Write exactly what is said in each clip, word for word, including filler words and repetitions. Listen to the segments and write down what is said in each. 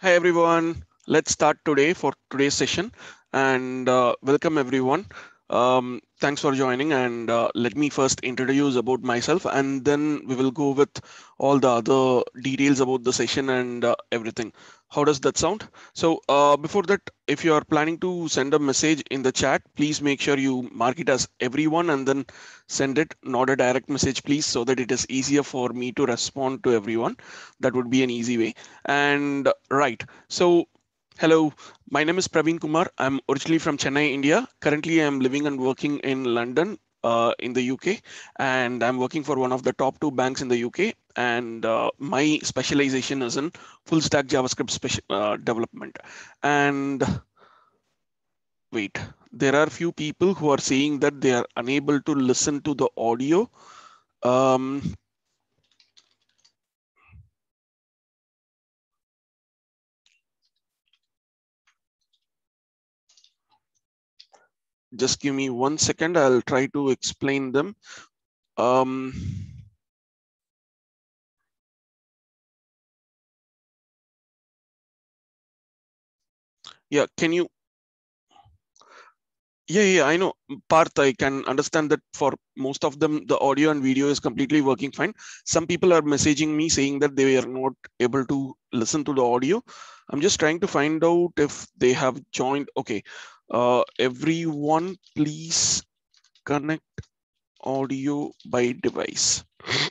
Hi everyone, let's start today for today's session and uh, welcome everyone. Um, thanks for joining and uh, let me first introduce about myself and then we will go with all the other details about the session and uh, everything. How does that sound? So uh, before that, if you are planning to send a message in the chat, please make sure you mark it as everyone and then send it, not a direct message please, so that it is easier for me to respond to everyone. That would be an easy way. And right. So, hello, my name is Praveen Kumar. I'm originally from Chennai, India. Currently, I'm living and working in London, uh, in the U K, and I'm working for one of the top two banks in the U K. And uh, my specialization is in full stack JavaScript speci- uh, development. And wait, there are few people who are saying that they are unable to listen to the audio. Um, just give me one second. I'll try to explain them. Um, yeah, can you Yeah, yeah, I know. Parth, I can understand that for most of them, the audio and video is completely working fine. Some people are messaging me saying that they are not able to listen to the audio. I'm just trying to find out if they have joined. Okay. Uh, everyone, please connect audio by device.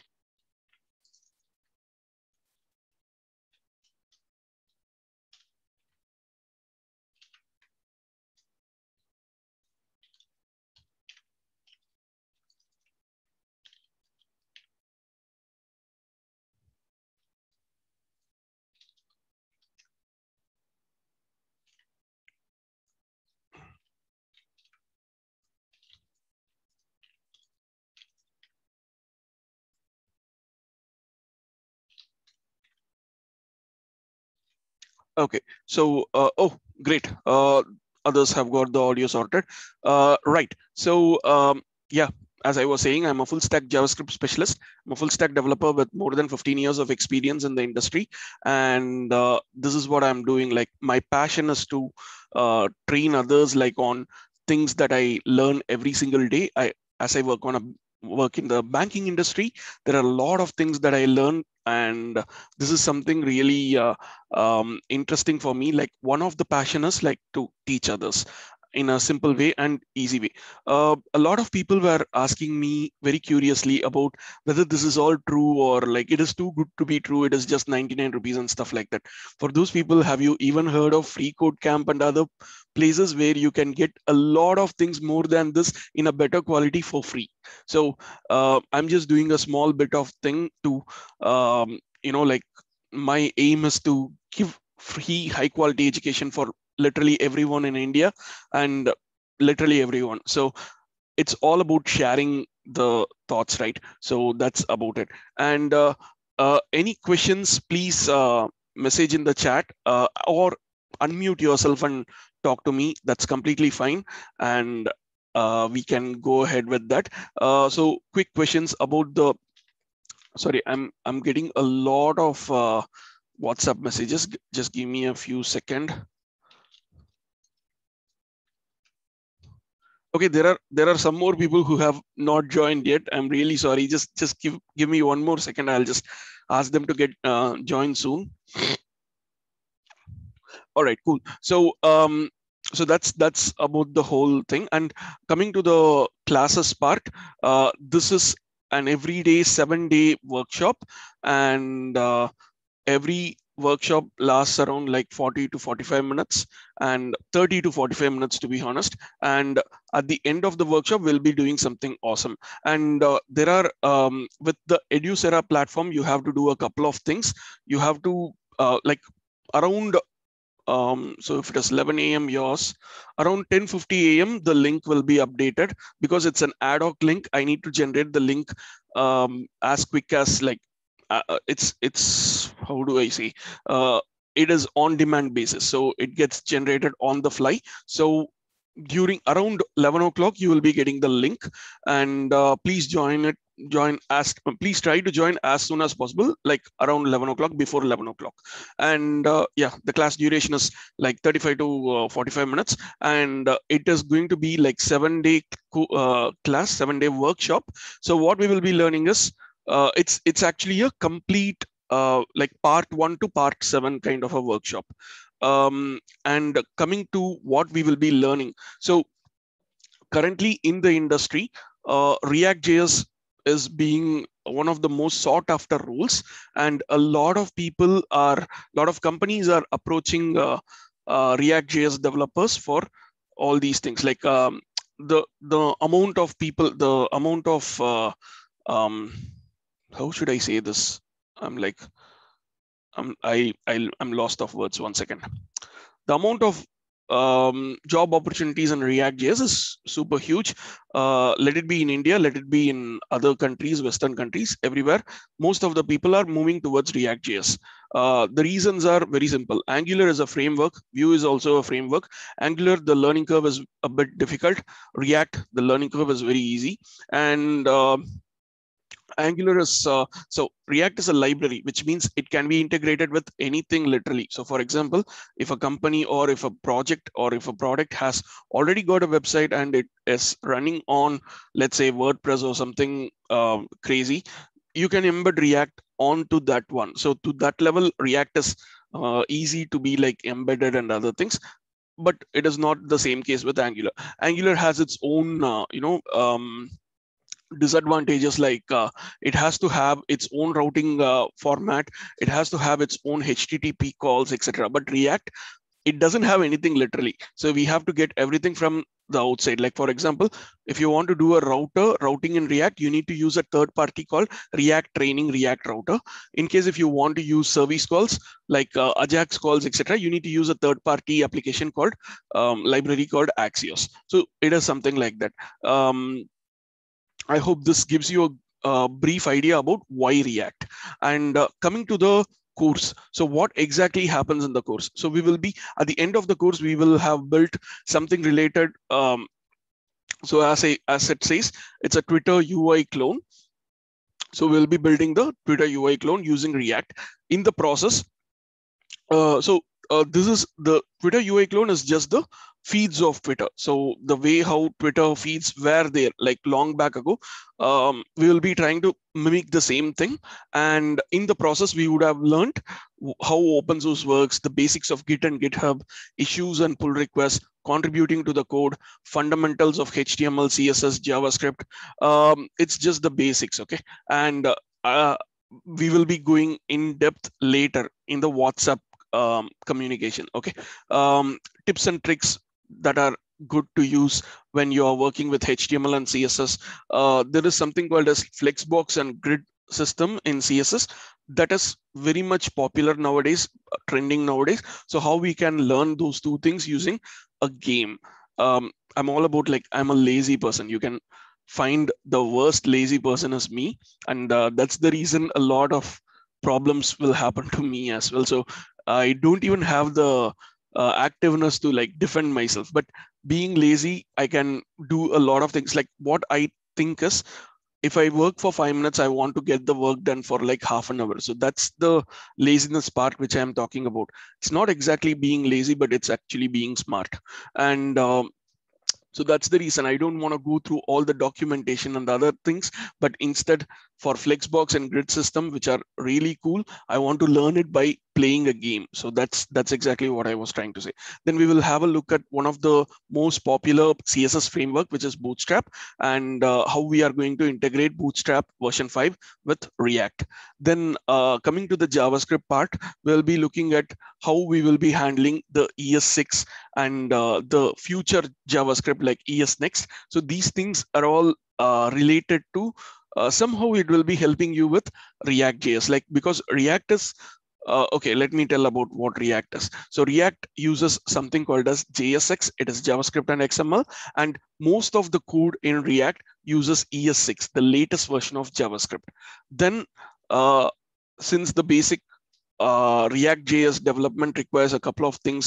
Okay. So, uh, oh, great. Uh, others have got the audio sorted. Uh, right. So, um, yeah, as I was saying, I'm a full stack JavaScript specialist. I'm a full stack developer with more than fifteen years of experience in the industry. And uh, this is what I'm doing. Like, my passion is to uh, train others like on things that I learn every single day. I, as I work on a work in the banking industry, there are a lot of things that I learn, and this is something really uh, um, interesting for me. Like one of the passion is like to teach others in a simple way and easy way. Uh, a lot of people were asking me very curiously about whether this is all true or like it is too good to be true. It is just ninety-nine rupees and stuff like that. For those people, have you even heard of Free Code Camp and other places where you can get a lot of things more than this in a better quality for free? So uh, I'm just doing a small bit of thing to, um, you know, like my aim is to give free high quality education for literally everyone in India and literally everyone. So it's all about sharing the thoughts, right? So that's about it. And uh, uh, any questions, please uh, message in the chat uh, or unmute yourself and talk to me. That's completely fine. And uh, we can go ahead with that. Uh, so quick questions about the, sorry, I'm, I'm getting a lot of uh, WhatsApp messages. Just give me a few seconds. Okay, there are there are some more people who have not joined yet. I'm really sorry. Just just give give me one more second. I'll just ask them to get uh, join soon. All right, cool. So um, so that's that's about the whole thing. And coming to the classes part, uh, this is an everyday seven day workshop, and uh, every workshop lasts around like forty to forty-five minutes and thirty to forty-five minutes to be honest. And at the end of the workshop we'll be doing something awesome. And uh, there are um, with the Edusera platform, you have to do a couple of things. You have to uh, like around um, so if it is eleven a m yours, around ten fifty a m the link will be updated because it's an ad hoc link. I need to generate the link um, as quick as like uh, uh, it's it's how do I say? Uh, it is on demand basis, so it gets generated on the fly. So during around eleven o'clock, you will be getting the link, and uh, please join it. Join as please try to join as soon as possible, like around eleven o'clock, before eleven o'clock. And uh, yeah, the class duration is like thirty-five to forty-five minutes, and uh, it is going to be like seven day uh, class, seven day workshop. So what we will be learning is uh, it's it's actually a complete uh, like part one to part seven kind of a workshop. Um, and coming to what we will be learning. So currently in the industry, uh, React.js is being one of the most sought after rules, and a lot of people are, a lot of companies are approaching uh, uh, React.js developers for all these things. Like um, the the amount of people, the amount of uh, um, how should I say this? I'm like I'm I, I I'm lost of words. One second. The amount of um, job opportunities in React.js is super huge. Uh, let it be in India, let it be in other countries, Western countries, everywhere. Most of the people are moving towards React.js. Uh, the reasons are very simple. Angular is a framework. Vue is also a framework. Angular, the learning curve is a bit difficult. React, the learning curve is very easy. And uh, Angular is uh, so React is a library, which means it can be integrated with anything literally. So for example, if a company or if a project or if a product has already got a website and it is running on, let's say, WordPress or something uh, crazy, you can embed React onto that one. So to that level, React is uh, easy to be like embedded and other things. But it is not the same case with Angular. Angular has its own, uh, you know, um, disadvantages, like uh, it has to have its own routing uh, format, it has to have its own H T T P calls, etc. But React, it doesn't have anything literally, so we have to get everything from the outside. Like for example, if you want to do a router routing in React, you need to use a third party called React Training React Router. In case if you want to use service calls like uh, Ajax calls, etc., you need to use a third party application called um, library called Axios. So it is something like that. um, I hope this gives you a, a brief idea about why React. And uh, coming to the course, so what exactly happens in the course? So we will be, at the end of the course, we will have built something related. Um, so as, a, as it says, it's a Twitter U I clone. So we'll be building the Twitter U I clone using React. In the process, uh, so uh, this is the Twitter U I clone is just the feeds of Twitter. So the way how Twitter feeds were there like long back ago, um, we will be trying to mimic the same thing. And in the process, we would have learned how open source works, the basics of Git and GitHub, issues and pull requests, contributing to the code, fundamentals of H T M L, C S S, JavaScript. Um, it's just the basics, okay? And uh, uh, we will be going in depth later in the WhatsApp um, communication, okay? Um, tips and tricks that are good to use when you are working with H T M L and C S S. Uh, there is something called as Flexbox and grid system in C S S that is very much popular nowadays, trending nowadays. So how we can learn those two things using a game. Um, I'm all about like, I'm a lazy person. You can find the worst lazy person as me. And uh, that's the reason a lot of problems will happen to me as well. So I don't even have the uh, activeness to like defend myself, but being lazy, I can do a lot of things. Like what I think is, if I work for five minutes, I want to get the work done for like half an hour. So that's the laziness part which I'm talking about. It's not exactly being lazy, but it's actually being smart. And um, so that's the reason I don't want to go through all the documentation and the other things, but instead for Flexbox and grid system, which are really cool, I want to learn it by playing a game. So that's that's exactly what I was trying to say. Then we will have a look at one of the most popular C S S framework, which is Bootstrap, and uh, how we are going to integrate Bootstrap version five with React. Then uh, coming to the JavaScript part, we'll be looking at how we will be handling the E S six and uh, the future JavaScript like E S Next. So these things are all uh, related to uh, somehow it will be helping you with React.js, like because React is uh, okay. Let me tell about what React is. So React uses something called as J S X. It is JavaScript and X M L, and most of the code in React uses E S six, the latest version of JavaScript. Then uh, since the basic uh, React.js development requires a couple of things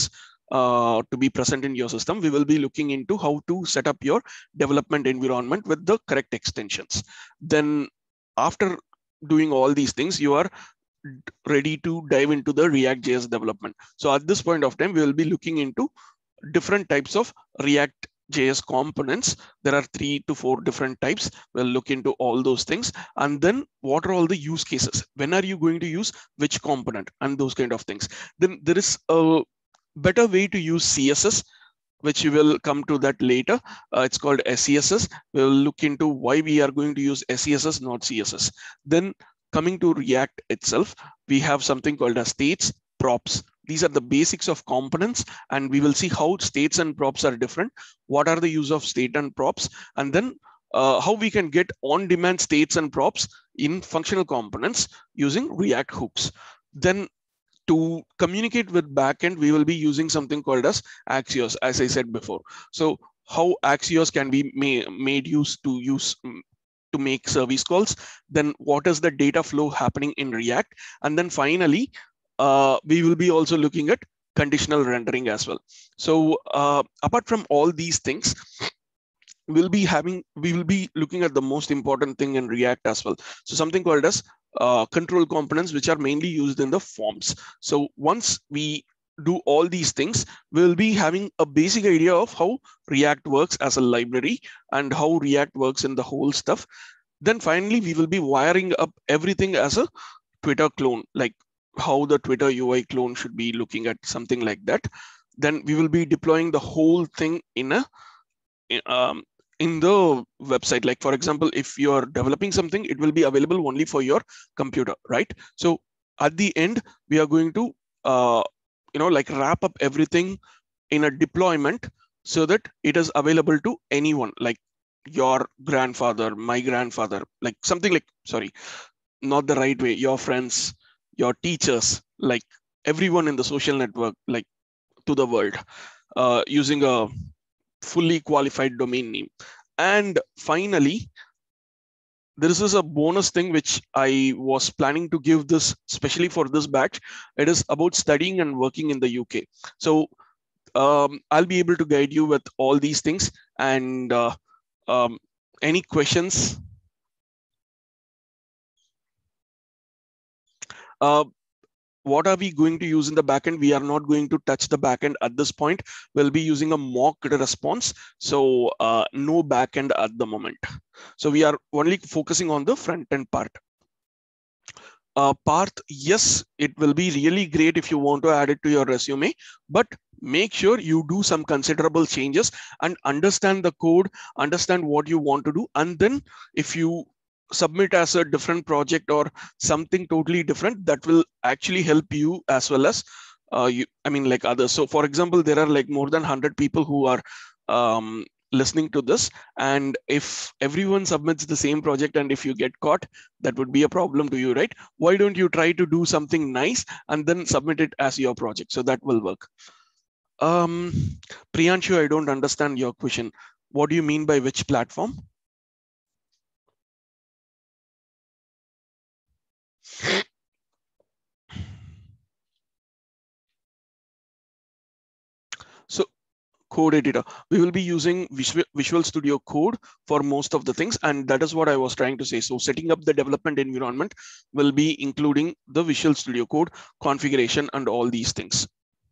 uh, to be present in your system, we will be looking into how to set up your development environment with the correct extensions. Then after doing all these things, you are ready to dive into the React.js development. So at this point of time, we will be looking into different types of React.js components. There are three to four different types. We'll look into all those things. And then what are all the use cases? When are you going to use which component and those kind of things? Then there is a better way to use C S S, which we will come to that later. Uh, it's called S C S S. We'll look into why we are going to use S C S S, not C S S. Then coming to React itself, we have something called as states, props. These are the basics of components, and we will see how states and props are different. What are the use of state and props, and then uh, how we can get on-demand states and props in functional components using React hooks. Then to communicate with backend, we will be using something called as Axios, as I said before. So how Axios can be ma made use to use to make service calls, then what is the data flow happening in React, and then finally uh, we will be also looking at conditional rendering as well. So uh, apart from all these things, we'll be having we will be looking at the most important thing in React as well. So something called as uh, control components, which are mainly used in the forms. So once we do all these things, we'll be having a basic idea of how React works as a library and how React works in the whole stuff. Then finally, we will be wiring up everything as a Twitter clone, like how the Twitter U I clone should be looking at, something like that. Then we will be deploying the whole thing in a um, in the website. Like for example, if you're developing something, it will be available only for your computer, right? So at the end, we are going to uh, you know, like wrap up everything in a deployment so that it is available to anyone, like your grandfather, my grandfather, like something like, sorry, not the right way, your friends, your teachers, like everyone in the social network, like to the world, uh, using a fully qualified domain name. And finally, this is a bonus thing which I was planning to give this, especially for this batch. It is about studying and working in the U K. So um, I'll be able to guide you with all these things. And uh, um, any questions? Uh, what are we going to use in the backend? We are not going to touch the backend at this point. We'll be using a mock response. So uh, no backend at the moment. So we are only focusing on the front end part. Uh, Parth, yes, it will be really great if you want to add it to your resume, but make sure you do some considerable changes and understand the code, understand what you want to do. And then if you submit as a different project or something totally different, that will actually help you as well as uh, you, I mean, like others. So for example, there are like more than one hundred people who are um, listening to this. And if everyone submits the same project and if you get caught, that would be a problem to you, right? Why don't you try to do something nice and then submit it as your project? So that will work. Um, Priyanshu, I don't understand your question. What do you mean by which platform? So code editor, we will be using Visual, Visual Studio Code for most of the things. And that is what I was trying to say. So setting up the development environment will be including the Visual Studio Code configuration and all these things.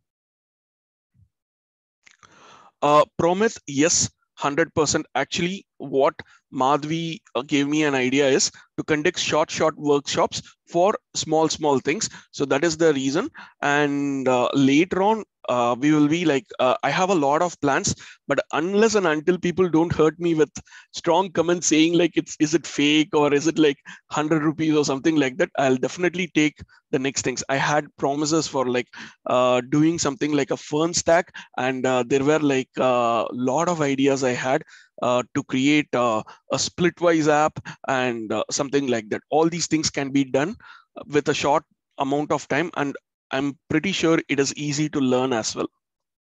Uh, Promith, yes, one hundred percent. Actually, what Madhvi gave me an idea is to conduct short, short workshops for small, small things. So that is the reason. And uh, later on, uh, we will be like, uh, I have a lot of plans, but unless and until people don't hurt me with strong comments saying like, it's, is it fake or is it like one hundred rupees or something like that, I'll definitely take the next things. I had promises for like uh, doing something like a Fern stack, and uh, there were like a uh, lot of ideas I had uh, to create uh, a splitwise app and uh, something like that. All these things can be done with a short amount of time, and I'm pretty sure it is easy to learn as well.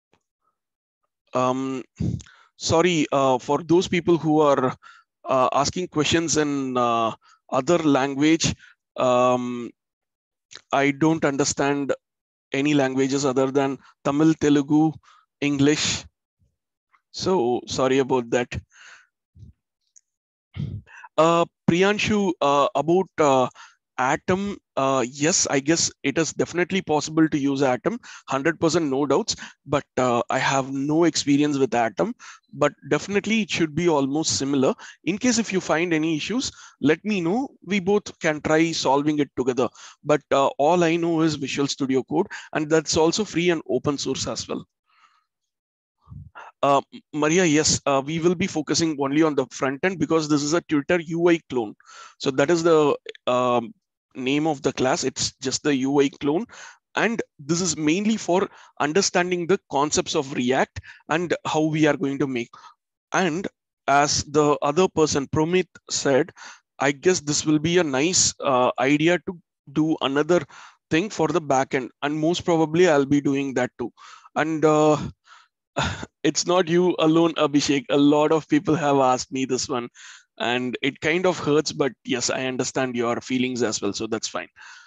Um, sorry, uh, for those people who are uh, asking questions in uh, other language, um, I don't understand any languages other than Tamil, Telugu, English. So sorry about that. Uh, Priyanshu, uh, about uh, Atom, uh, yes, I guess it is definitely possible to use Atom, one hundred percent no doubts, but uh, I have no experience with Atom, but definitely it should be almost similar. In case if you find any issues, let me know. We both can try solving it together. But uh, all I know is Visual Studio Code, and that's also free and open source as well. Uh, Maria, yes, uh, we will be focusing only on the front end because this is a Twitter U I clone. So that is the um, name of the class. It's just the U I clone. And this is mainly for understanding the concepts of React and how we are going to make. And as the other person, Promit, said, I guess this will be a nice uh, idea to do another thing for the backend. And most probably I'll be doing that too. And uh, it's not you alone, Abhishek. A lot of people have asked me this one, and it kind of hurts, but yes, I understand your feelings as well, so that's fine.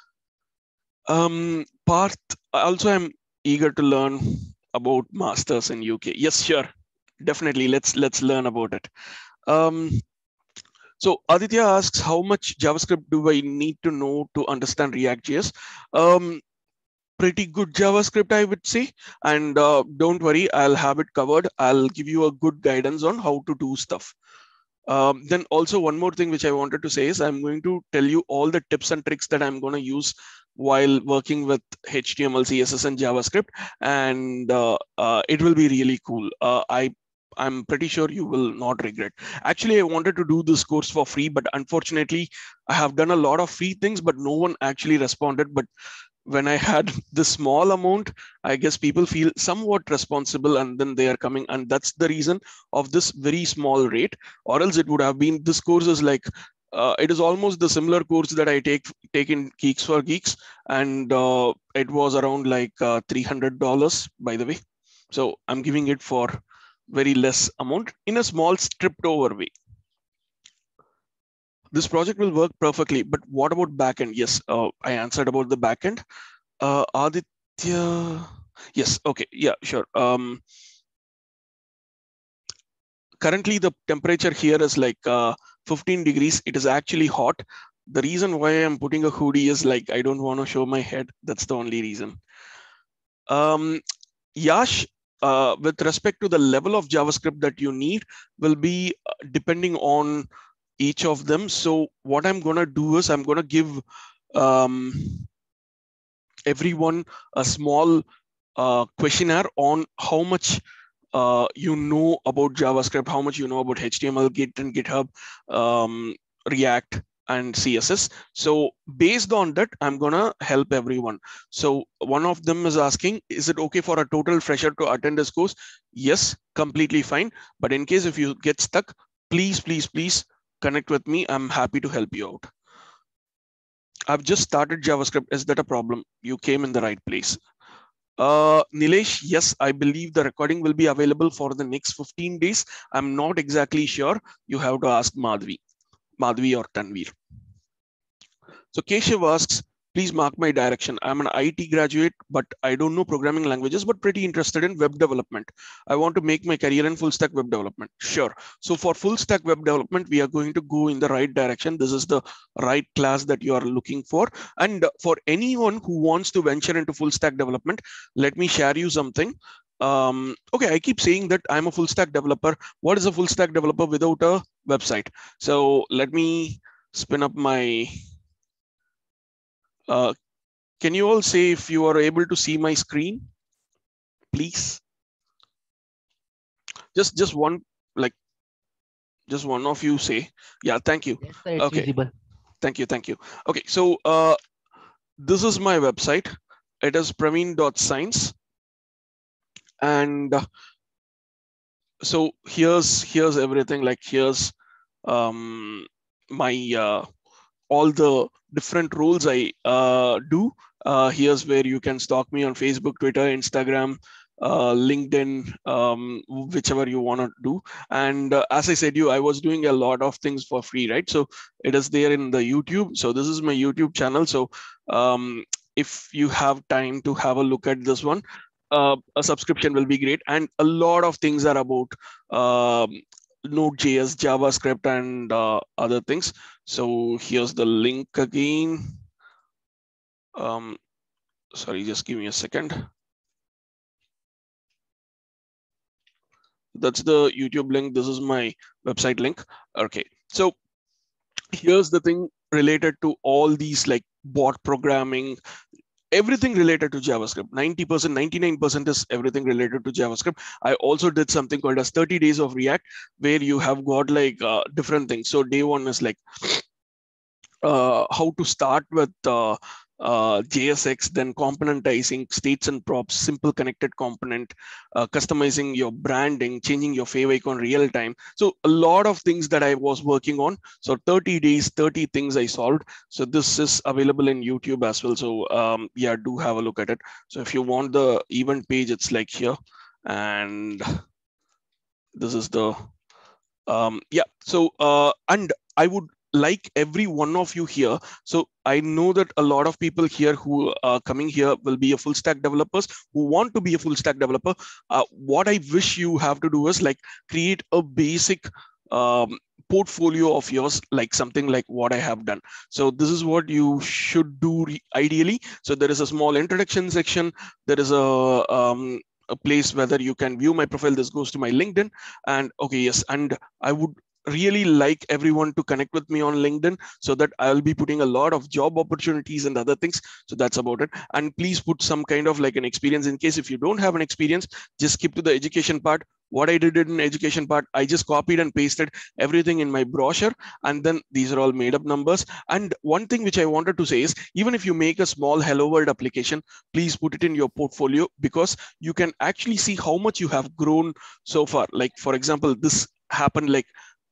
Um, Parth, also I'm eager to learn about masters in U K. Yes, sure, definitely. Let's let's learn about it. Um, so Aditya asks, how much JavaScript do I need to know to understand React.js? Um, pretty good JavaScript, I would say. And uh, don't worry, I'll have it covered. I'll give you a good guidance on how to do stuff. Um, then also one more thing which I wanted to say is I'm going to tell you all the tips and tricks that I'm going to use while working with H T M L, C S S, and JavaScript. And uh, uh, it will be really cool. Uh, I I'm pretty sure you will not regret. Actually, I wanted to do this course for free, but unfortunately, I have done a lot of free things, but no one actually responded. But when I had the small amount, I guess people feel somewhat responsible and then they are coming. And that's the reason of this very small rate, or else it would have been, this course is like, uh, it is almost the similar course that I take, take in Geeks for Geeks. And uh, it was around like uh, three hundred dollars, by the way. So I'm giving it for very less amount in a small stripped over way. This project will work perfectly, but what about backend? Yes, uh, I answered about the backend. Uh, Aditya, yes, okay, yeah, sure. Um, currently, the temperature here is like uh, fifteen degrees. It is actually hot. The reason why I'm putting a hoodie is like I don't want to show my head. That's the only reason. Um, Yash, uh, with respect to the level of JavaScript that you need, will be depending on each of them. So what I'm going to do is I'm going to give um, everyone a small uh, questionnaire on how much uh, you know about JavaScript, how much you know about H T M L, Git and GitHub, um, React, and C S S. So based on that, I'm gonna help everyone. So one of them is asking, is it okay for a total fresher to attend this course? Yes, completely fine. But in case if you get stuck, please, please, please connect with me. I'm happy to help you out. I've just started JavaScript. Is that a problem? You came in the right place. Uh, Nilesh, yes, I believe the recording will be available for the next fifteen days. I'm not exactly sure. You have to ask Madhvi, Madhvi or Tanveer. So Keshav asks, please mark my direction. I'm an I T graduate, but I don't know programming languages, but pretty interested in web development. I want to make my career in full stack web development. Sure. So for full stack web development, we are going to go in the right direction. This is the right class that you are looking for. And for anyone who wants to venture into full stack development, let me share you something. Um, okay, I keep saying that I'm a full stack developer. What is a full stack developer without a website? So let me spin up my Uh, can you all say if you are able to see my screen, please? Just, just one, like, just one of you say, yeah, thank you. Yes, sir, it's okay. visible. Thank you, thank you. Okay, so uh, this is my website. It is praveen dot science. And uh, so here's, here's everything, like here's um, my, uh, all the different roles I uh, do. Uh, here's where you can stalk me on Facebook, Twitter, Instagram, uh, LinkedIn, um, whichever you want to do. And uh, as I said you, I was doing a lot of things for free, right? So it is there in the YouTube. So this is my YouTube channel. So um, if you have time to have a look at this one, uh, a subscription will be great. And a lot of things are about um, Node.js, JavaScript, and uh, other things. So here's the link again. Um, sorry, just give me a second. That's the YouTube link. This is my website link. Okay, so here's the thing related to all these, like bot programming, everything related to JavaScript. ninety percent, ninety-nine percent is everything related to JavaScript. I also did something called as thirty days of React, where you have got like uh, different things. So day one is like uh, how to start with uh, uh, J S X, then componentizing states and props, simple connected component, uh, customizing your branding, changing your fav icon real time. So a lot of things that I was working on. So thirty days, thirty things I solved. So this is available in YouTube as well. So um, yeah, do have a look at it. So if you want the event page, it's like here. And this is the, um, yeah. So, uh, and I would like every one of you here. So I know that a lot of people here who are coming here will be a full stack developers who want to be a full stack developer. Uh, what I wish you have to do is like create a basic um, portfolio of yours, like something like what I have done. So this is what you should do ideally. So there is a small introduction section. There is a, um, a place whether you can view my profile. This goes to my LinkedIn. And okay, yes. And I would really like everyone to connect with me on LinkedIn so that I'll be putting a lot of job opportunities and other things. So that's about it. And please put some kind of like an experience. In case if you don't have an experience, just skip to the education part. What I did in education part, I just copied and pasted everything in my brochure. And then these are all made up numbers. And one thing which I wanted to say is, even if you make a small Hello World application, please put it in your portfolio, because you can actually see how much you have grown so far. Like, for example, this happened like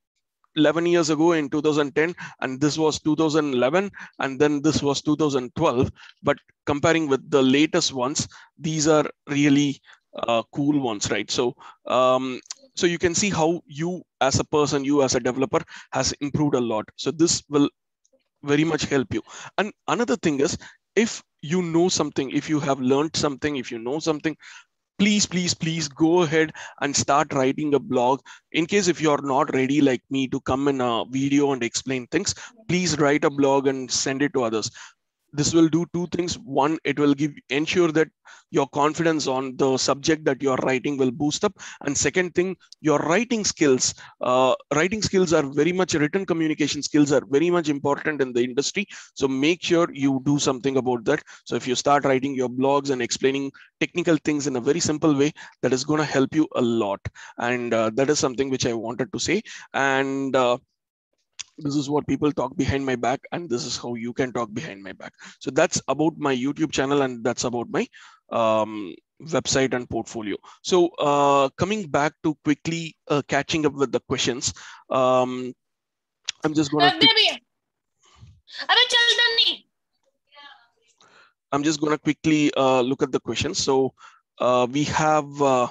eleven years ago in two thousand ten, and this was two thousand eleven, and then this was two thousand twelve. But comparing with the latest ones, these are really uh, cool ones, right? So um, so you can see how you as a person, you as a developer has improved a lot. So this will very much help you. And another thing is, if you know something, if you have learned something, if you know something, please, please, please go ahead and start writing a blog. In case if you're not ready like me to come in a video and explain things, please write a blog and send it to others. This will do two things. One, it will give ensure that your confidence on the subject that you're writing will boost up. And second thing, your writing skills. Uh, writing skills are very much, written communication skills are very much important in the industry. So make sure you do something about that. So if you start writing your blogs and explaining technical things in a very simple way, that is going to help you a lot. And uh, that is something which I wanted to say. And uh, this is what people talk behind my back, and this is how you can talk behind my back. So that's about my YouTube channel, and that's about my um, website and portfolio. So uh, coming back to quickly uh, catching up with the questions, um, I'm just gonna I'm just gonna quickly uh, look at the questions. So uh, we have uh,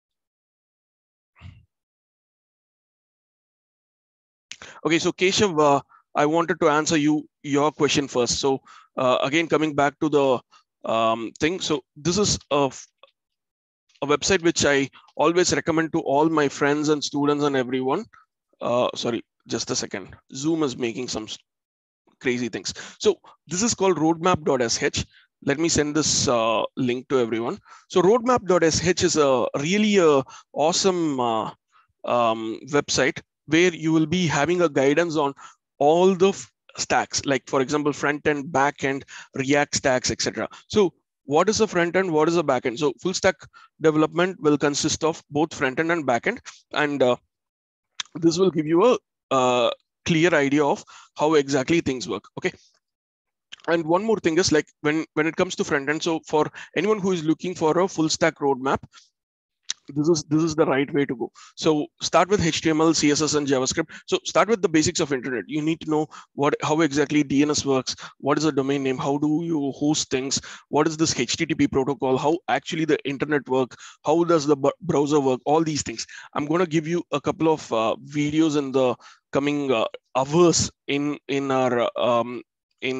okay, so Keshav, uh, I wanted to answer you your question first. So uh, again, coming back to the um, thing. So this is a, a website which I always recommend to all my friends and students and everyone. Uh, sorry, just a second. Zoom is making some crazy things. So this is called roadmap dot S H. Let me send this uh, link to everyone. So roadmap dot S H is a really a awesome uh, um, website where you will be having a guidance on all the stacks, like for example, front end, back end, React stacks, et cetera. So what is a front end? What is a back end? So full stack development will consist of both front end and back end, and uh, this will give you a uh, clear idea of how exactly things work. Okay. And one more thing is, like when when it comes to front end, so for anyone who is looking for a full stack roadmap, this is this is the right way to go. So start with H T M L, C S S, and JavaScript. So start with the basics of internet. You need to know what how exactly D N S works, what is a domain name, how do you host things, what is this H T T P protocol, how actually the internet work, how does the browser work, all these things. I'm going to give you a couple of uh, videos in the coming uh, hours in in our um, in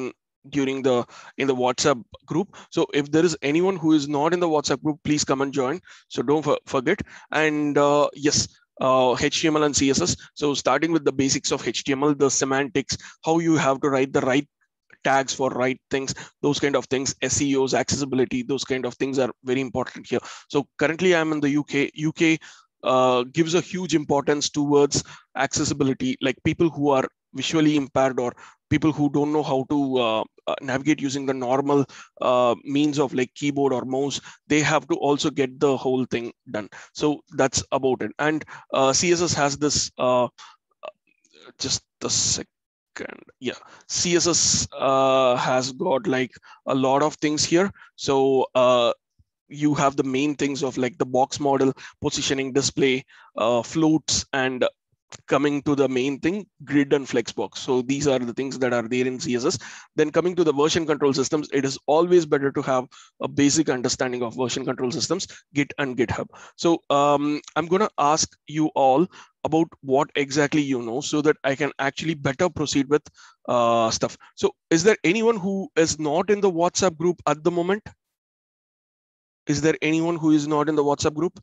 during the in the WhatsApp group. So if there is anyone who is not in the WhatsApp group, please come and join. So don't for, forget. And uh, yes, uh, H T M L and C S S. So starting with the basics of H T M L, the semantics, how you have to write the right tags for right things, those kind of things, S E Os, accessibility, those kind of things are very important here. So currently I'm in the U K. U K uh, gives a huge importance towards accessibility, like people who are visually impaired or people who don't know how to uh, uh, navigate using the normal uh, means of like keyboard or mouse, they have to also get the whole thing done. So that's about it. And uh, C S S has this, uh, just a second. Yeah, C S S uh, has got like a lot of things here. So uh, you have the main things of like the box model, positioning, display, uh, floats, and coming to the main thing, grid and flexbox. So these are the things that are there in C S S. Then coming to the version control systems, it is always better to have a basic understanding of version control systems, Git and GitHub. So um, I'm going to ask you all about what exactly you know so that I can actually better proceed with uh, stuff. So is there anyone who is not in the WhatsApp group at the moment? Is there anyone who is not in the WhatsApp group?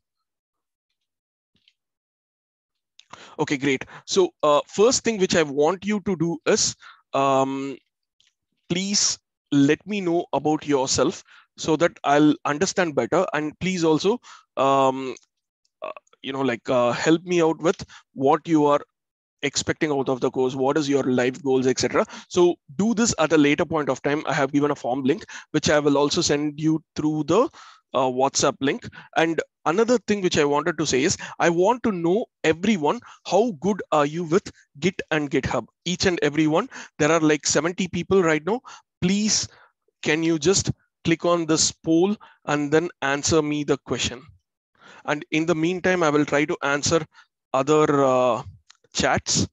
Okay, great. So uh, first thing which I want you to do is, um, please let me know about yourself so that I'll understand better. And please also, um, uh, you know, like uh, help me out with what you are expecting out of the course, what is your life goals, et cetera. So do this at a later point of time. I have given a form link, which I will also send you through the uh, WhatsApp link. And another thing which I wanted to say is, I want to know everyone, how good are you with Git and GitHub? Each and everyone, there are like seventy people right now. Please, can you just click on this poll and then answer me the question? And in the meantime, I will try to answer other uh, chats.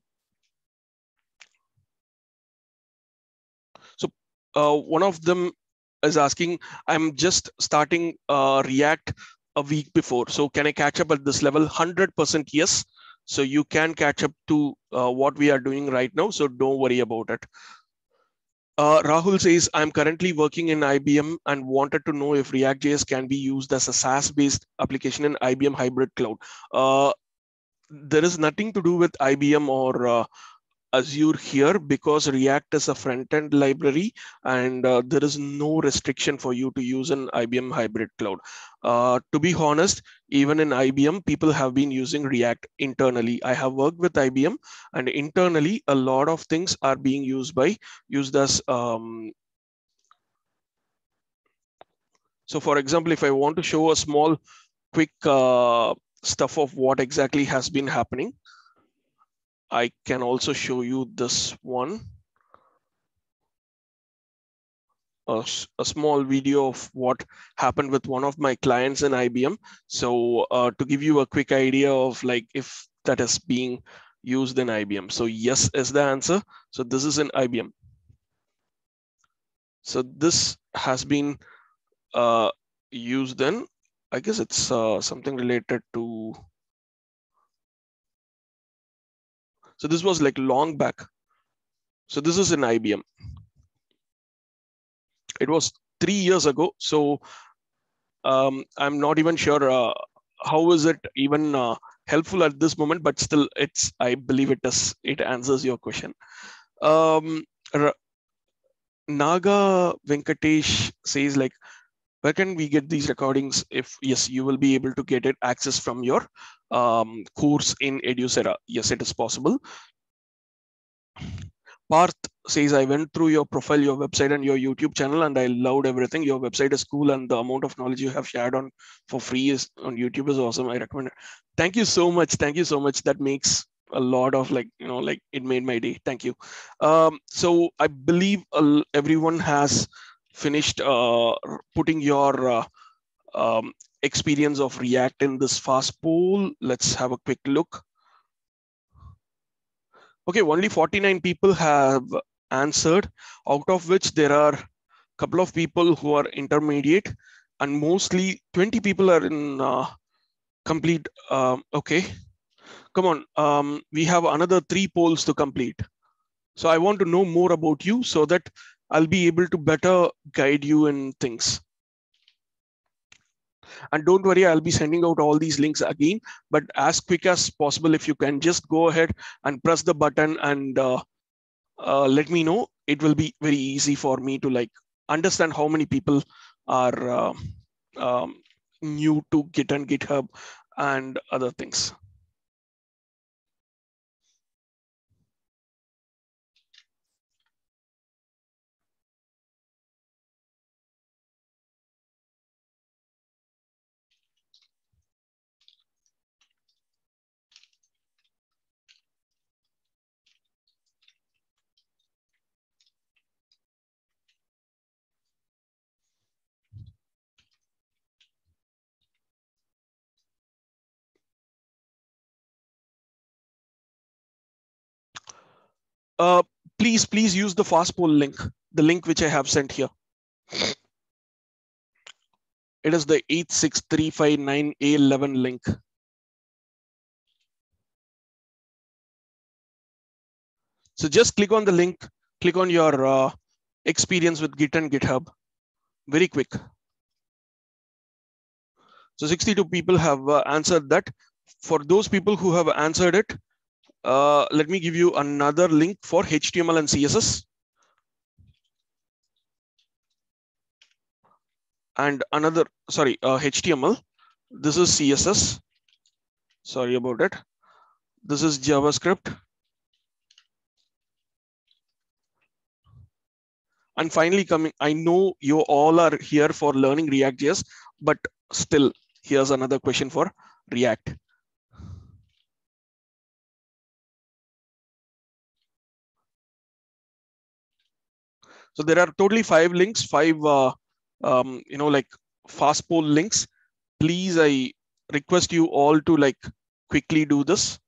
So uh, one of them is asking, I'm just starting uh, React a week before. So can I catch up at this level? one hundred percent yes. So you can catch up to uh, what we are doing right now. So don't worry about it. Uh, Rahul says, I'm currently working in I B M and wanted to know if React.js can be used as a SaaS-based application in I B M Hybrid Cloud. Uh, there is nothing to do with I B M or uh, Azure here, because React is a front-end library and uh, there is no restriction for you to use an I B M Hybrid Cloud. Uh, to be honest, even in I B M, people have been using React internally. I have worked with I B M, and internally, a lot of things are being used by used as. Um, so, for example, if I want to show a small, quick uh, stuff of what exactly has been happening, I can also show you this one. A, a small video of what happened with one of my clients in I B M. So uh, to give you a quick idea of like if that is being used in I B M. So yes is the answer. So this is in I B M. So this has been uh, used in, I guess it's uh, something related to. So this was like long back. So this is in I B M. It was three years ago. So um, I'm not even sure uh, how is it even uh, helpful at this moment, but still it's, I believe it does, it answers your question. Um, Naga Venkatesh says like, where can we get these recordings? If yes, you will be able to get it access from your um, course in Edusera. Yes, it is possible. Parth says, I went through your profile, your website and your YouTube channel, and I loved everything. Your website is cool, and the amount of knowledge you have shared on for free is on YouTube is awesome. I recommend it. Thank you so much. Thank you so much. That makes a lot of like, you know, like it made my day. Thank you. Um, so I believe uh, everyone has finished uh, putting your uh, um, experience of React in this fast poll. Let's have a quick look. Okay, only forty-nine people have answered, out of which there are a couple of people who are intermediate, and mostly twenty people are in uh, complete. Um, okay, come on. Um, we have another three polls to complete. So I want to know more about you so that I'll be able to better guide you in things. And don't worry, I'll be sending out all these links again, but as quick as possible, if you can just go ahead and press the button and uh, uh, let me know, it will be very easy for me to like understand how many people are uh, um, new to Git and GitHub and other things. Uh, please, please use the Fastpoll link, the link which I have sent here. It is the eight six three five nine A eleven link. So just click on the link, click on your uh, experience with Git and GitHub, very quick. So sixty-two people have uh, answered that. For those people who have answered it, uh, let me give you another link for H T M L and C S S. And another, sorry, uh, H T M L. This is C S S. Sorry about it. This is JavaScript. And finally coming, I know you all are here for learning React.js, but still, here's another question for React. So there are totally five links, five, uh, um, you know, like Fastpoll links. Please, I request you all to like quickly do this.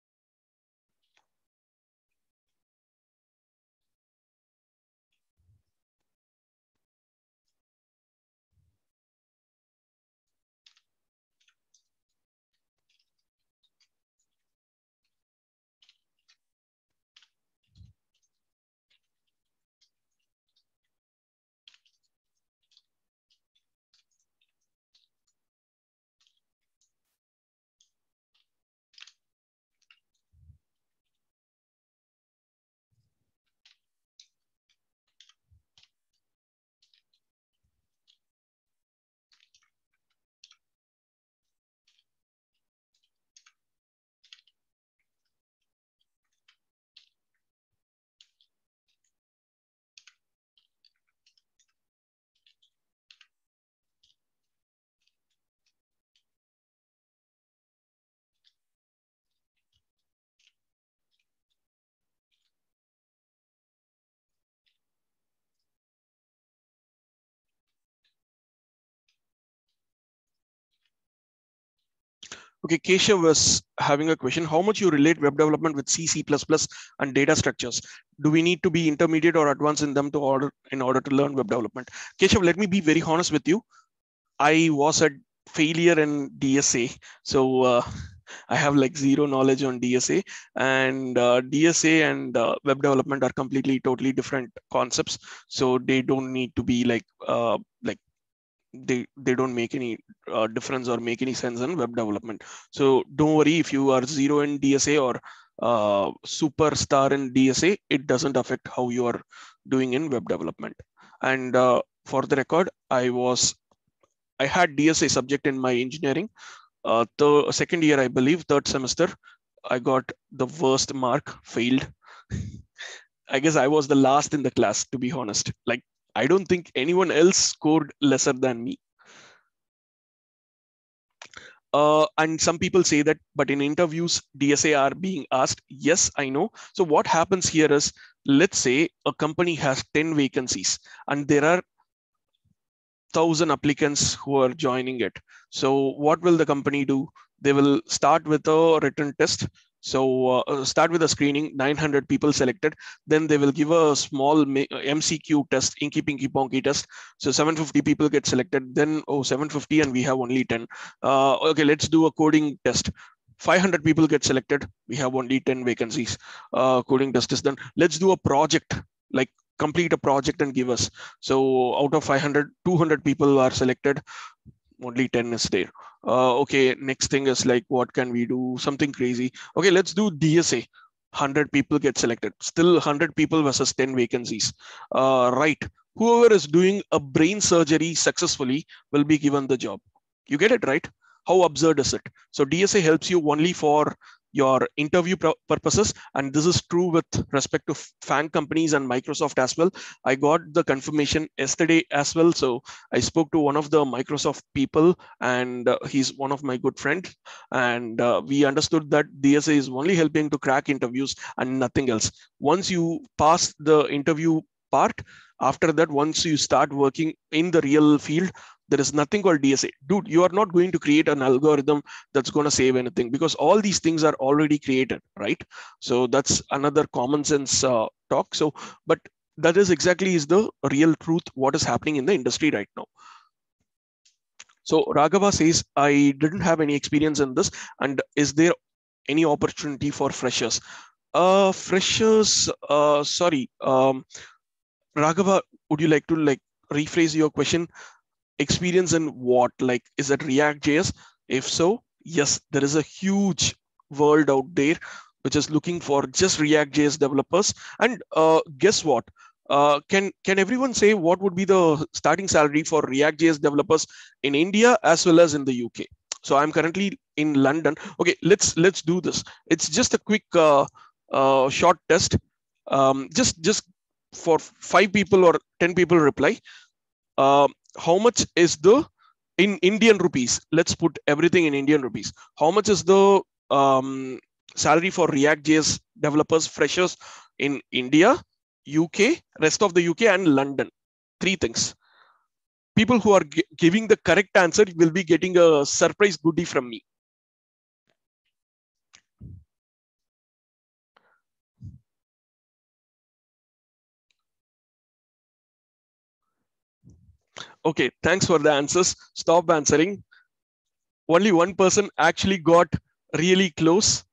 Okay, Keshav was having a question. How much you relate web development with C, C++, and data structures? Do we need to be intermediate or advanced in them to order in order to learn web development? Keshav, let me be very honest with you. I was a failure in D S A. So uh, I have like zero knowledge on D S A, and uh, D S A and uh, web development are completely, totally different concepts. So they don't need to be like, uh, like they they don't make any uh, difference or make any sense in web development. So don't worry if you are zero in D S A or uh, superstar in D S A, it doesn't affect how you are doing in web development. And uh, for the record, I was I had D S A subject in my engineering. Uh, the second year, I believe, third semester, I got the worst mark, failed. I guess I was the last in the class, to be honest. Like, I don't think anyone else scored lesser than me. Uh, and some people say that, but in interviews, D S A are being asked. Yes, I know. So what happens here is, let's say a company has ten vacancies and there are thousand applicants who are joining it. So what will the company do? They will start with a written test. So uh, start with a screening, nine hundred people selected. Then they will give a small M C Q test, Inky Pinky Ponky test. So seven hundred fifty people get selected. Then, oh, seven hundred fifty and we have only ten. Uh, okay, let's do a coding test. five hundred people get selected. We have only ten vacancies. Uh, coding test is done. Let's do a project like complete a project and give us. So out of five hundred, two hundred people are selected, only ten is there. Uh, okay, next thing is like, what can we do? Something crazy. Okay, let's do D S A. one hundred people get selected. Still one hundred people versus ten vacancies. Uh, right. Whoever is doing a brain surgery successfully will be given the job. You get it, right? How absurd is it? So D S A helps you only for your interview purposes, and this is true with respect to FAANG companies and Microsoft as well. I got the confirmation yesterday as well. So I spoke to one of the Microsoft people, and uh, he's one of my good friends, and uh, we understood that D S A is only helping to crack interviews and nothing else. Once you pass the interview part, after that, once you start working in the real field, there is nothing called D S A. Dude, you are not going to create an algorithm that's going to save anything, because all these things are already created, right? So that's another common sense uh, talk. So, but that is exactly is the real truth, what is happening in the industry right now. So Raghava says, I didn't have any experience in this. And is there any opportunity for freshers? Uh, freshers, uh, sorry, um, Raghava, would you like to like rephrase your question? Experience in what? Like, is it React J S? If so, yes, there is a huge world out there which is looking for just React J S developers. And uh, guess what? Uh, can can everyone say what would be the starting salary for React J S developers in India as well as in the U K? So I'm currently in London. Okay, let's let's do this. It's just a quick uh, uh, short test. Um, just just for five people or ten people reply. Uh, how much is the in Indian rupees? Let's put everything in Indian rupees. How much is the um, salary for React J S developers, freshers in India, U K, rest of the U K, and London? Three things. People who are giving the correct answer will be getting a surprise goodie from me. Okay, thanks for the answers. Stop answering. Only one person actually got really close.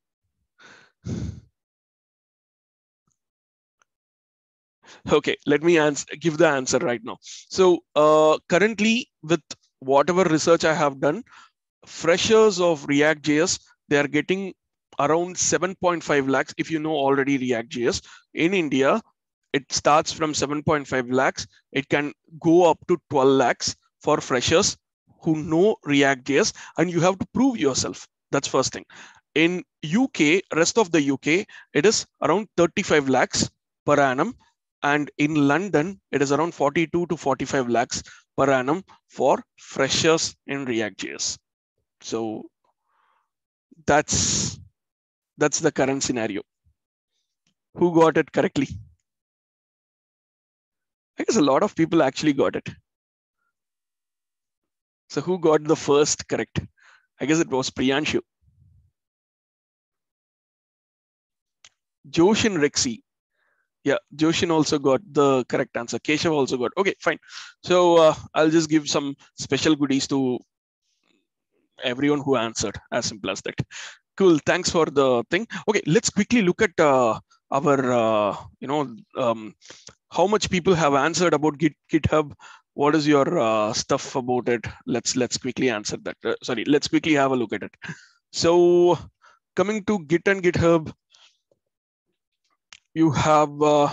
Okay, let me answer, give the answer right now. So uh, currently, with whatever research I have done, freshers of React J S, they are getting around seven point five lakhs. If you know already React J S in India, it starts from seven point five lakhs. It can go up to twelve lakhs for freshers who know React J S, and you have to prove yourself. That's first thing. In U K, rest of the U K, it is around thirty-five lakhs per annum. And in London, it is around forty-two to forty-five lakhs per annum for freshers in React J S. So that's that's the current scenario. Who got it correctly? I guess a lot of people actually got it. So who got the first correct? I guess it was Priyanshu. Joshin Rexy. Yeah, Joshin also got the correct answer. Keshav also got. Okay, fine. So uh, I'll just give some special goodies to everyone who answered. As simple as that. Cool. Thanks for the thing. Okay, let's quickly look at uh, our, uh, you know, um, how much people have answered about Git, GitHub. What is your uh, stuff about it? Let's let's quickly answer that. Uh, sorry, let's quickly have a look at it. So coming to Git and GitHub, you have. Uh,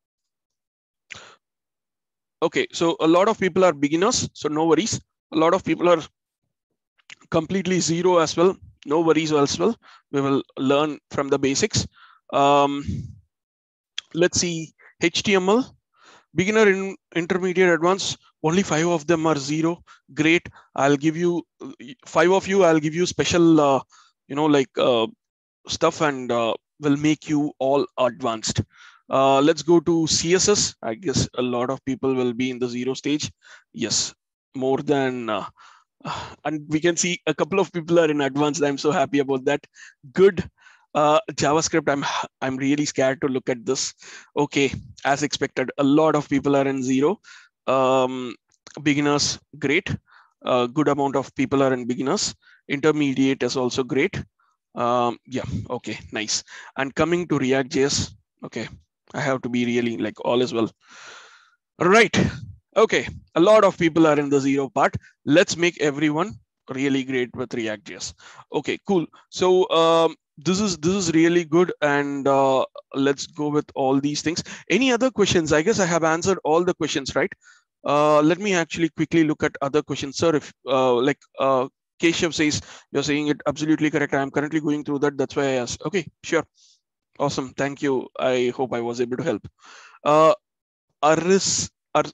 okay, so a lot of people are beginners, so no worries. A lot of people are completely zero as well. No worries as well. We will learn from the basics. Um, let's see, H T M L, beginner, in intermediate, advanced. Only five of them are zero. Great. I'll give you five of you. I'll give you special, uh, you know, like uh, stuff, and uh, will make you all advanced. Uh, let's go to C S S. I guess a lot of people will be in the zero stage. Yes, more than. Uh, and we can see a couple of people are in advanced. I'm so happy about that. Good. Uh, JavaScript, I'm I'm really scared to look at this. Okay, as expected, a lot of people are in zero. Um, beginners, great. A good amount of people are in beginners. Intermediate is also great. Um, yeah, okay, nice. And coming to React J S, okay, I have to be really like all is well. Right. Okay. A lot of people are in the zero part. Let's make everyone really great with React.js. Okay, cool. So um, this is this is really good, and uh, let's go with all these things. Any other questions? I guess I have answered all the questions, right? Uh, let me actually quickly look at other questions, sir. If uh, like uh, Keshav says, you're saying it absolutely correct. I'm currently going through that. That's why I asked. Okay, sure. Awesome. Thank you. I hope I was able to help. Uh, Aris Ar,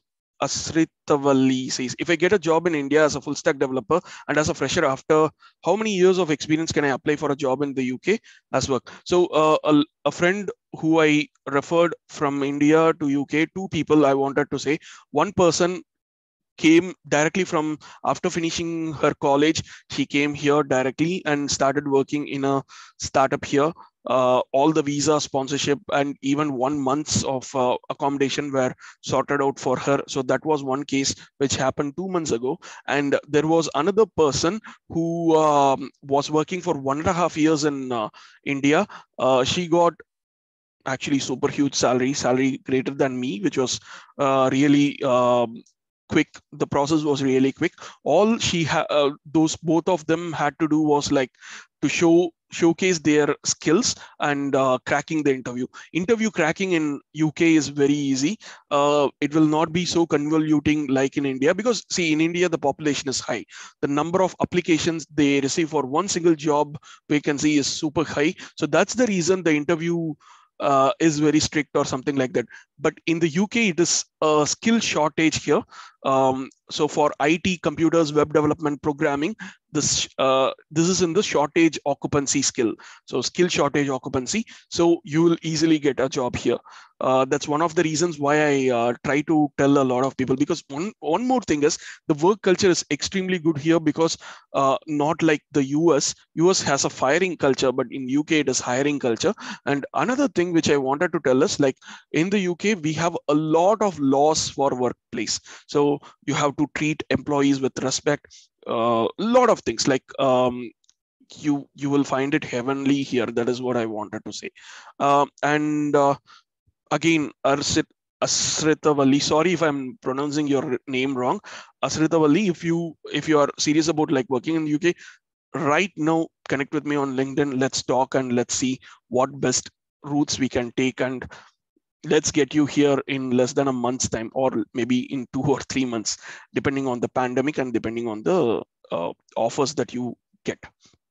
Asritavalli says, if I get a job in India as a full stack developer and as a fresher, after how many years of experience can I apply for a job in the U K as work? So uh, a, a friend who I referred from India to U K, two people I wanted to say. One person came directly from after finishing her college. She came here directly and started working in a startup here. Uh, all the visa sponsorship and even one month's of uh, accommodation were sorted out for her. So that was one case which happened two months ago. And there was another person who um, was working for one and a half years in uh, India. Uh, she got actually super huge salary, salary greater than me, which was uh, really um, quick. The process was really quick. All she had, uh, those both of them had to do was like to show showcase their skills and uh, cracking the interview. Interview cracking in U K is very easy. Uh, it will not be so convoluting like in India, because see, in India the population is high. The number of applications they receive for one single job vacancy is super high. So that's the reason the interview uh, is very strict or something like that. But in the U K, it is a skill shortage here. Um, so for I T, computers, web development, programming, this uh, this is in the shortage occupancy skill. So skill shortage occupancy. So you will easily get a job here. Uh, that's one of the reasons why I uh, try to tell a lot of people, because one one more thing is the work culture is extremely good here, because uh, not like the U S. U S has a firing culture, but in U K it is hiring culture. And another thing which I wanted to tell us, like in the U K, we have a lot of laws for workplace. So you have to treat employees with respect. A uh, lot of things like um, you you will find it heavenly here. That is what I wanted to say. Uh, and uh, again, Arsit Asritavalli, sorry if I'm pronouncing your name wrong. Asritavalli, if you if you are serious about like working in the U K, right now connect with me on LinkedIn. Let's talk and let's see what best routes we can take, and let's get you here in less than a month's time, or maybe in two or three months, depending on the pandemic and depending on the uh, offers that you get.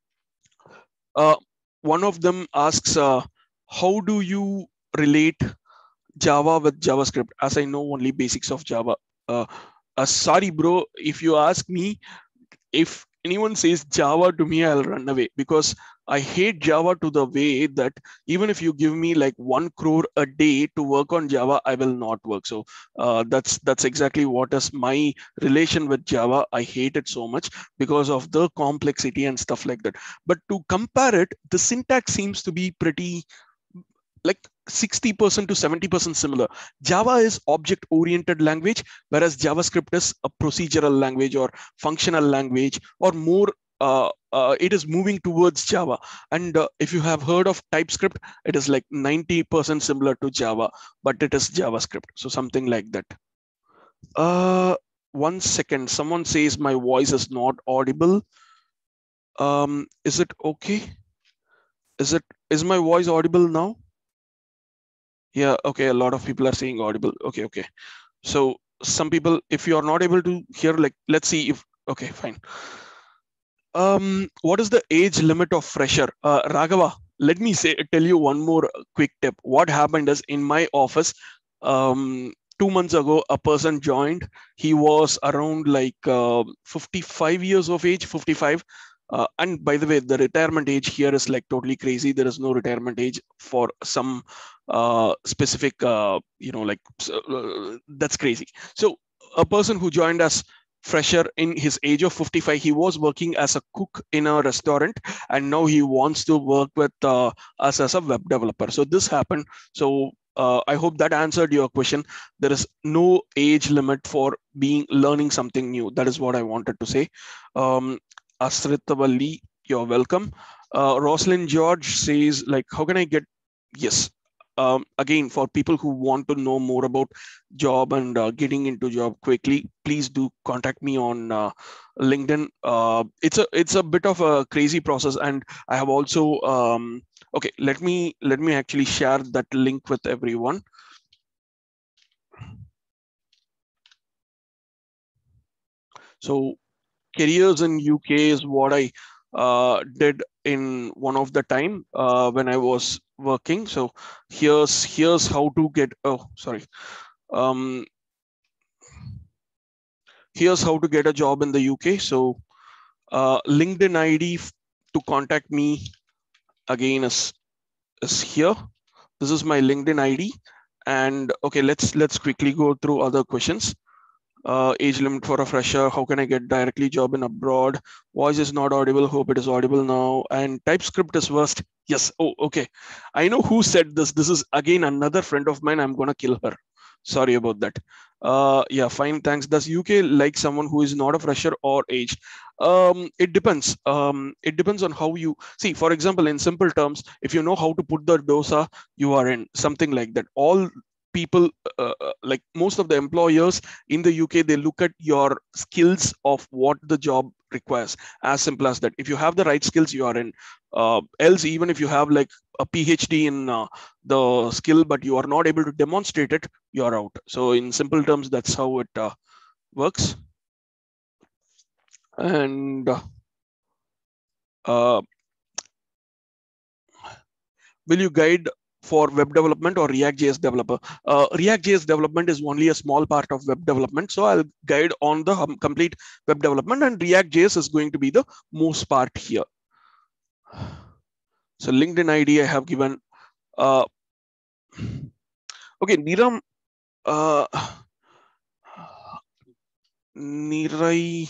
Uh, one of them asks, uh, how do you relate Java with JavaScript, as I know only basics of Java? Uh, uh, sorry, bro, if you ask me, if anyone says Java to me, I'll run away, because I hate Java to the way that even if you give me like one crore a day to work on Java, I will not work. So uh, that's that's exactly what is my relation with Java. I hate it so much because of the complexity and stuff like that. But to compare it, the syntax seems to be pretty like sixty percent to seventy percent similar. Java is object-oriented language, whereas JavaScript is a procedural language or functional language, or more uh, uh, it is moving towards Java. And uh, if you have heard of TypeScript, it is like ninety percent similar to Java, but it is JavaScript. So something like that. Uh, one second, someone says my voice is not audible. Um, is it okay? Is it, is my voice audible now? Yeah, okay, a lot of people are saying audible. Okay, okay. So some people, if you are not able to hear, like, let's see if, okay, fine. Um, what is the age limit of fresher? Uh, Raghava, let me say, tell you one more quick tip. What happened is in my office, um, two months ago, a person joined. He was around like uh, fifty-five years of age, fifty-five. Uh, and by the way, the retirement age here is like totally crazy. There is no retirement age for some uh, specific, uh, you know, like uh, that's crazy. So a person who joined us fresher in his age of fifty-five, he was working as a cook in a restaurant, and now he wants to work with uh, us as a web developer. So this happened. So uh, I hope that answered your question. There is no age limit for being learning something new. That is what I wanted to say. Um, Asritavalli, you're welcome. Uh, Roslyn George says, like, how can I get, yes, um, again, for people who want to know more about job and uh, getting into job quickly, please do contact me on uh, LinkedIn. Uh, it's a it's a bit of a crazy process, and I have also um, okay. Let me let me actually share that link with everyone. So careers in U K is what I uh, did in one of the time uh, when I was working. So here's here's how to get. Oh, sorry. Um, here's how to get a job in the U K. So uh, LinkedIn I D to contact me again is is here. This is my LinkedIn I D. And okay, let's let's quickly go through other questions. Uh, age limit for a fresher. How can I get directly job in abroad? Voice is not audible. Hope it is audible now. And TypeScript is worst. Yes. Oh, okay. I know who said this. This is again another friend of mine. I'm gonna kill her. Sorry about that. Uh, yeah, fine. Thanks. Does U K like someone who is not a fresher or aged? Um, it depends. Um, it depends on how you see. For example, in simple terms, if you know how to put the dosa, you are in, something like that. All people, uh, like most of the employers in the U K, they look at your skills of what the job requires. As simple as that. If you have the right skills, you are in. Uh, else, even if you have like a PhD in uh, the skill, but you are not able to demonstrate it, you are out. So in simple terms, that's how it uh, works. And uh, will you guide for web development or React.js developer? Uh, React.js development is only a small part of web development. So I'll guide on the um, complete web development, and React.js is going to be the most part here. So LinkedIn I D I have given. Uh, okay, Niram, uh, Nirai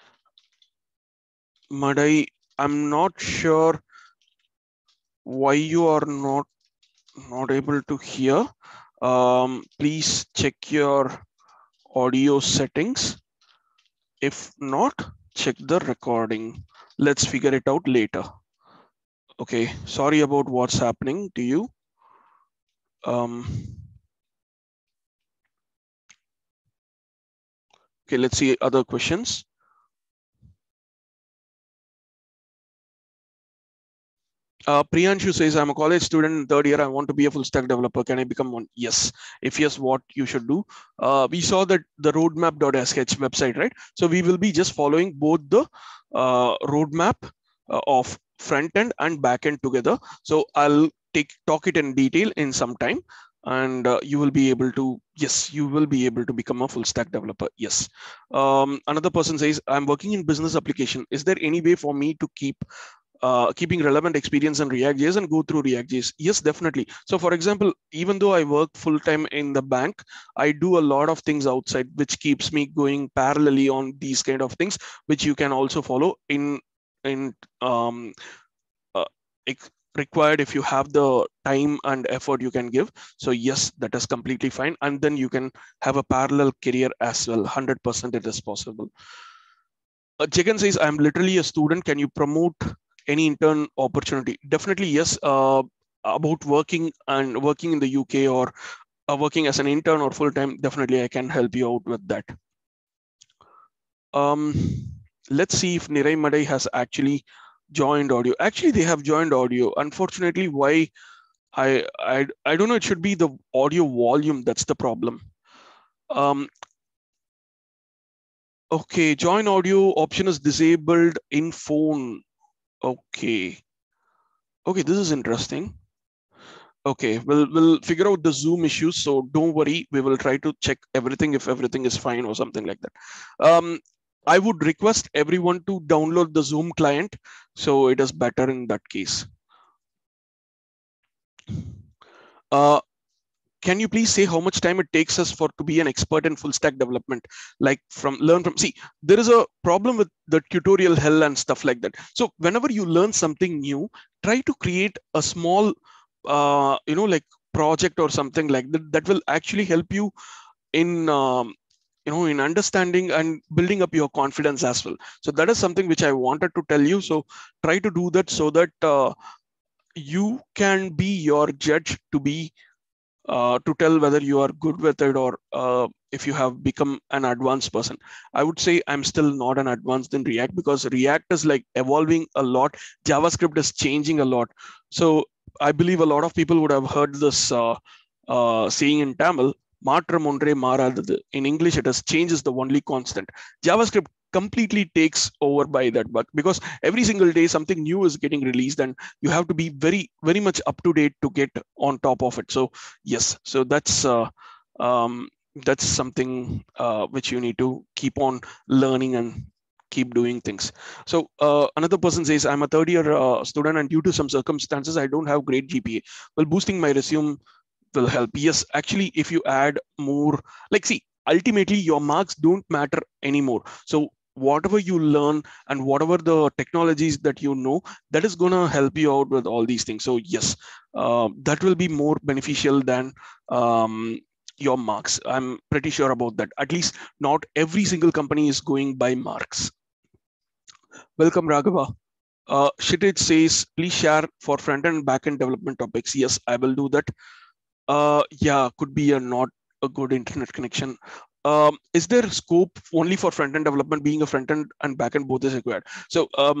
Madai, I'm not sure why you are not not able to hear. Um, please check your audio settings. If not, check the recording. Let's figure it out later. Okay, sorry about what's happening to you. Um, okay, let's see other questions. Uh, Priyanshu says, I'm a college student in third year. I want to be a full stack developer. Can I become one? Yes. If yes, what you should do? Uh, we saw that the roadmap dot s h website, right? So we will be just following both the uh, roadmap uh, of front end and back end together. So I'll take talk it in detail in some time, and uh, you will be able to, yes, you will be able to become a full stack developer. Yes. Um, another person says, I'm working in business application. Is there any way for me to keep Uh, keeping relevant experience in React.js and go through React.js? Yes, definitely. So for example, even though I work full-time in the bank, I do a lot of things outside, which keeps me going parallelly on these kind of things, which you can also follow in, in um, uh, required if you have the time and effort you can give. So yes, that is completely fine. And then you can have a parallel career as well. one hundred percent it is possible. Uh, Jagan says, I'm literally a student. Can you promote any intern opportunity? Definitely, yes. Uh, about working and working in the U K or uh, working as an intern or full time, definitely I can help you out with that. Um, let's see if Nirai Madai has actually joined audio. Actually, they have joined audio. Unfortunately, why I I I don't know. It should be the audio volume that's the problem. Um, okay, join audio option is disabled in phone. Okay. Okay, this is interesting. Okay, we'll we'll figure out the Zoom issues. So don't worry, we will try to check everything if everything is fine or something like that. Um, I would request everyone to download the Zoom client, so it is better in that case. Uh, can you please say how much time it takes us for to be an expert in full stack development? Like from learn from, see, there is a problem with the tutorial hell and stuff like that. So whenever you learn something new, try to create a small, uh, you know, like project or something like that, that will actually help you in, um, you know, in understanding and building up your confidence as well. So that is something which I wanted to tell you. So try to do that so that uh, you can be your judge to be uh, to tell whether you are good with it or uh, if you have become an advanced person. I would say I'm still not an advanced in React because React is like evolving a lot. JavaScript is changing a lot. So I believe a lot of people would have heard this uh, uh, saying in Tamil, Matram ஒன்றே மாறாதது. In English, it has change is the only constant. JavaScript completely takes over by that bug because every single day something new is getting released and you have to be very, very much up to date to get on top of it. So yes, so that's uh, um, that's something uh, which you need to keep on learning and keep doing things. So uh, another person says, I'm a third year uh, student and due to some circumstances, I don't have great G P A. Well, boosting my resume will help. Yes, actually, if you add more, like, see, ultimately your marks don't matter anymore. So whatever you learn and whatever the technologies that you know, that is going to help you out with all these things. So yes, uh, that will be more beneficial than um, your marks. I'm pretty sure about that. At least not every single company is going by marks. Welcome, Raghava. Uh, Shitij says, please share for front and back end development topics. Yes, I will do that. Uh, yeah, could be a not a good internet connection. Um, is there scope only for front end development, being a front end and back end both is required? So um,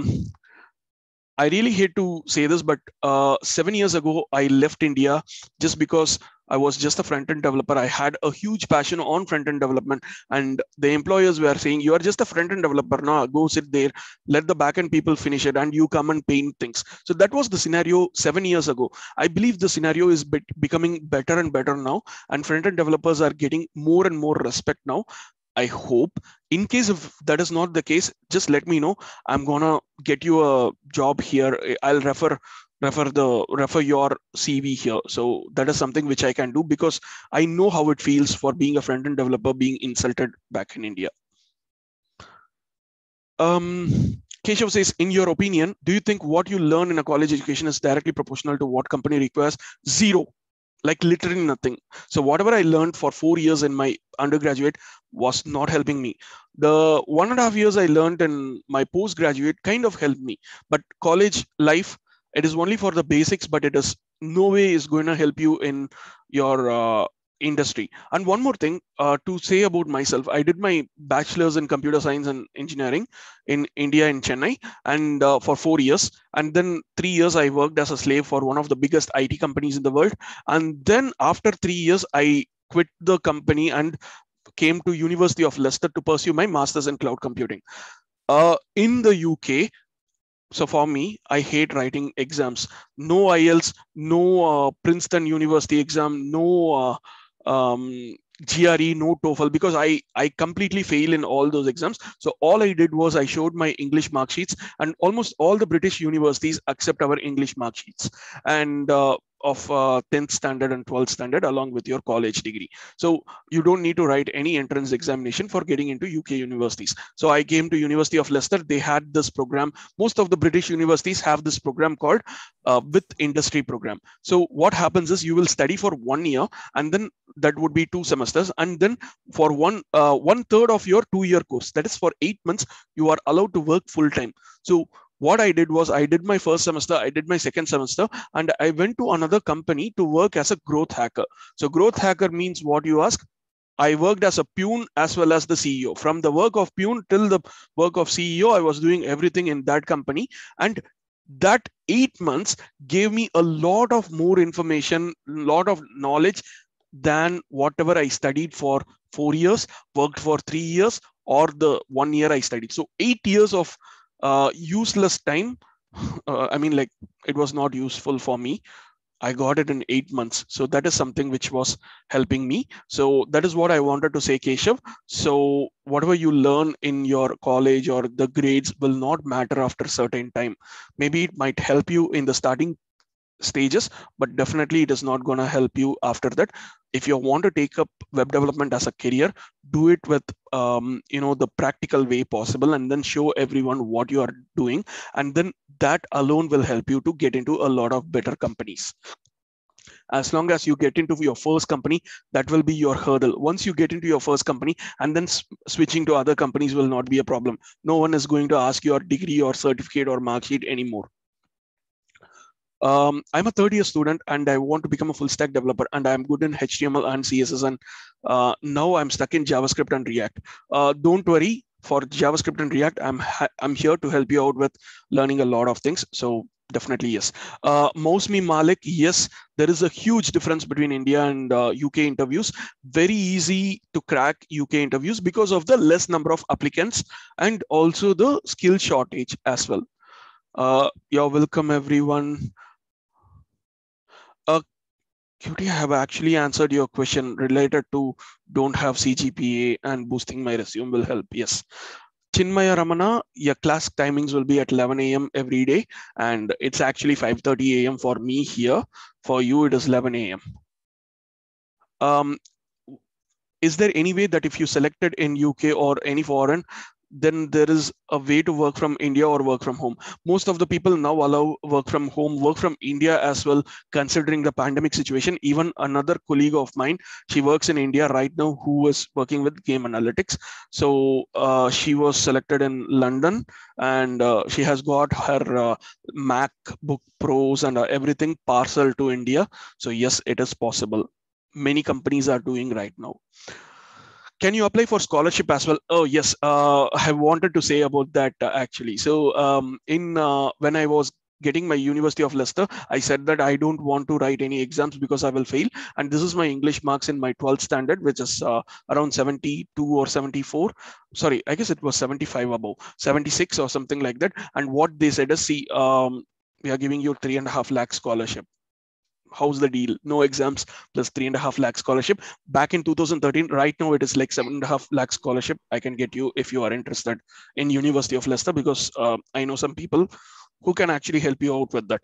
I really hate to say this, but uh, seven years ago, I left India just because I was just a front-end developer. I had a huge passion on front-end development, and the employers were saying, you are just a front-end developer now, go sit there, let the back-end people finish it, and you come and paint things. So that was the scenario seven years ago. I believe the scenario is be becoming better and better now, and front-end developers are getting more and more respect now. I hope. In case if that is not the case, just let me know. I'm gonna get you a job here. I'll refer refer the refer your C V here. So that is something which I can do because I know how it feels for being a front-end developer being insulted back in India. Um, Keshav says, in your opinion, do you think what you learn in a college education is directly proportional to what company requires? Zero. Like literally nothing. So whatever I learned for four years in my undergraduate was not helping me. The one and a half years I learned in my postgraduate kind of helped me. But college life, it is only for the basics, but it is no way is going to help you in your uh, industry. And one more thing uh, to say about myself, I did my bachelor's in computer science and engineering in India, in Chennai, and uh, for four years. And then three years I worked as a slave for one of the biggest I T companies in the world. And then after three years, I quit the company and came to University of Leicester to pursue my master's in cloud computing. Uh, in the U K, so for me, I hate writing exams. No I E L T S, no uh, Princeton University exam, no uh, um, G R E, no TOEFL, because I, I completely fail in all those exams. So all I did was I showed my English mark sheets, and almost all the British universities accept our English mark sheets. And uh, of uh, tenth standard and twelfth standard along with your college degree. So you don't need to write any entrance examination for getting into U K universities. So I came to University of Leicester. They had this program. Most of the British universities have this program called uh, with industry program. So what happens is you will study for one year, and then that would be two semesters. And then for one, uh, one third of your two year course, that is for eight months, you are allowed to work full time. So what I did was I did my first semester, I did my second semester, and I went to another company to work as a growth hacker. So growth hacker means what you ask. I worked as a peon as well as the C E O. From the work of peon till the work of C E O, I was doing everything in that company. And that eight months gave me a lot of more information, a lot of knowledge than whatever I studied for four years, worked for three years, or the one year I studied. So eight years of Uh, useless time. Uh, I mean, like, it was not useful for me. I got it in eight months. So that is something which was helping me. So that is what I wanted to say, Keshav. So whatever you learn in your college or the grades will not matter after a certain time. Maybe it might help you in the starting stages, but definitely it is not going to help you after that. If you want to take up web development as a career, do it with um, you know the practical way possible, and then show everyone what you are doing, and then that alone will help you to get into a lot of better companies. As long as you get into your first company, that will be your hurdle. Once you get into your first company, and then switching to other companies will not be a problem. No one is going to ask your degree or certificate or mark sheet anymore. Um, I'm a third year student and I want to become a full stack developer, and I'm good in H T M L and C S S, and uh, now I'm stuck in JavaScript and React. Uh, don't worry, for JavaScript and React, I'm I'm here to help you out with learning a lot of things. So definitely yes. Uh, Mousme Malik, yes, there is a huge difference between India and uh, U K interviews. Very easy to crack U K interviews because of the less number of applicants and also the skill shortage as well. Uh, you're welcome, everyone. Uh, Cutie, I have actually answered your question related to don't have C G P A and boosting my resume will help. Yes. Chinmaya Ramana, your class timings will be at eleven A M every day, and it's actually five thirty A M for me here. For you, it is eleven A M. Um, is there any way that if you selected in U K or any foreign, then there is a way to work from India or work from home? Most of the people now allow work from home, work from India as well, considering the pandemic situation. Even another colleague of mine, she works in India right now, who is working with game analytics. So uh, she was selected in London, and uh, she has got her uh, MacBook Pros and uh, everything parcel to India. So yes, it is possible. Many companies are doing right now. Can you apply for scholarship as well? Oh yes, uh, I wanted to say about that uh, actually. So um, in uh, when I was getting my University of Leicester, I said that I don't want to write any exams because I will fail. And this is my English marks in my twelfth standard, which is uh, around seventy-two or seventy-four. Sorry, I guess it was seventy-five above, seventy-six or something like that. And what they said is, see, um, we are giving you three and a half lakh scholarship. How's the deal? No exams plus three and a half lakh scholarship. Back in two thousand thirteen, right now it is like seven and a half lakh scholarship. I can get you if you are interested in University of Leicester, because uh, I know some people who can actually help you out with that.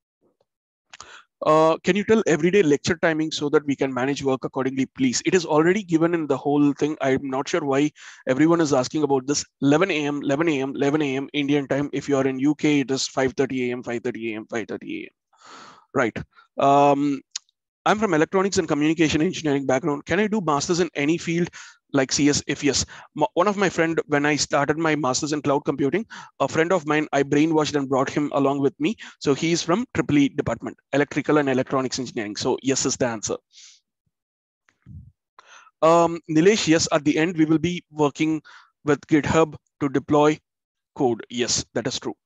Uh, can you tell everyday lecture timing so that we can manage work accordingly, please? It is already given in the whole thing. I'm not sure why everyone is asking about this. eleven A M, eleven A M, eleven A M Indian time. If you are in U K, it is five thirty A M, five thirty A M, five thirty A M. Right. Um, I'm from electronics and communication engineering background. Can I do masters in any field like C S? If yes, one of my friend, when I started my masters in cloud computing, a friend of mine, I brainwashed and brought him along with me. So he is from Triple E department, electrical and electronics engineering. So yes is the answer. Um, Nilesh, yes, at the end, we will be working with GitHub to deploy code. Yes, that is true.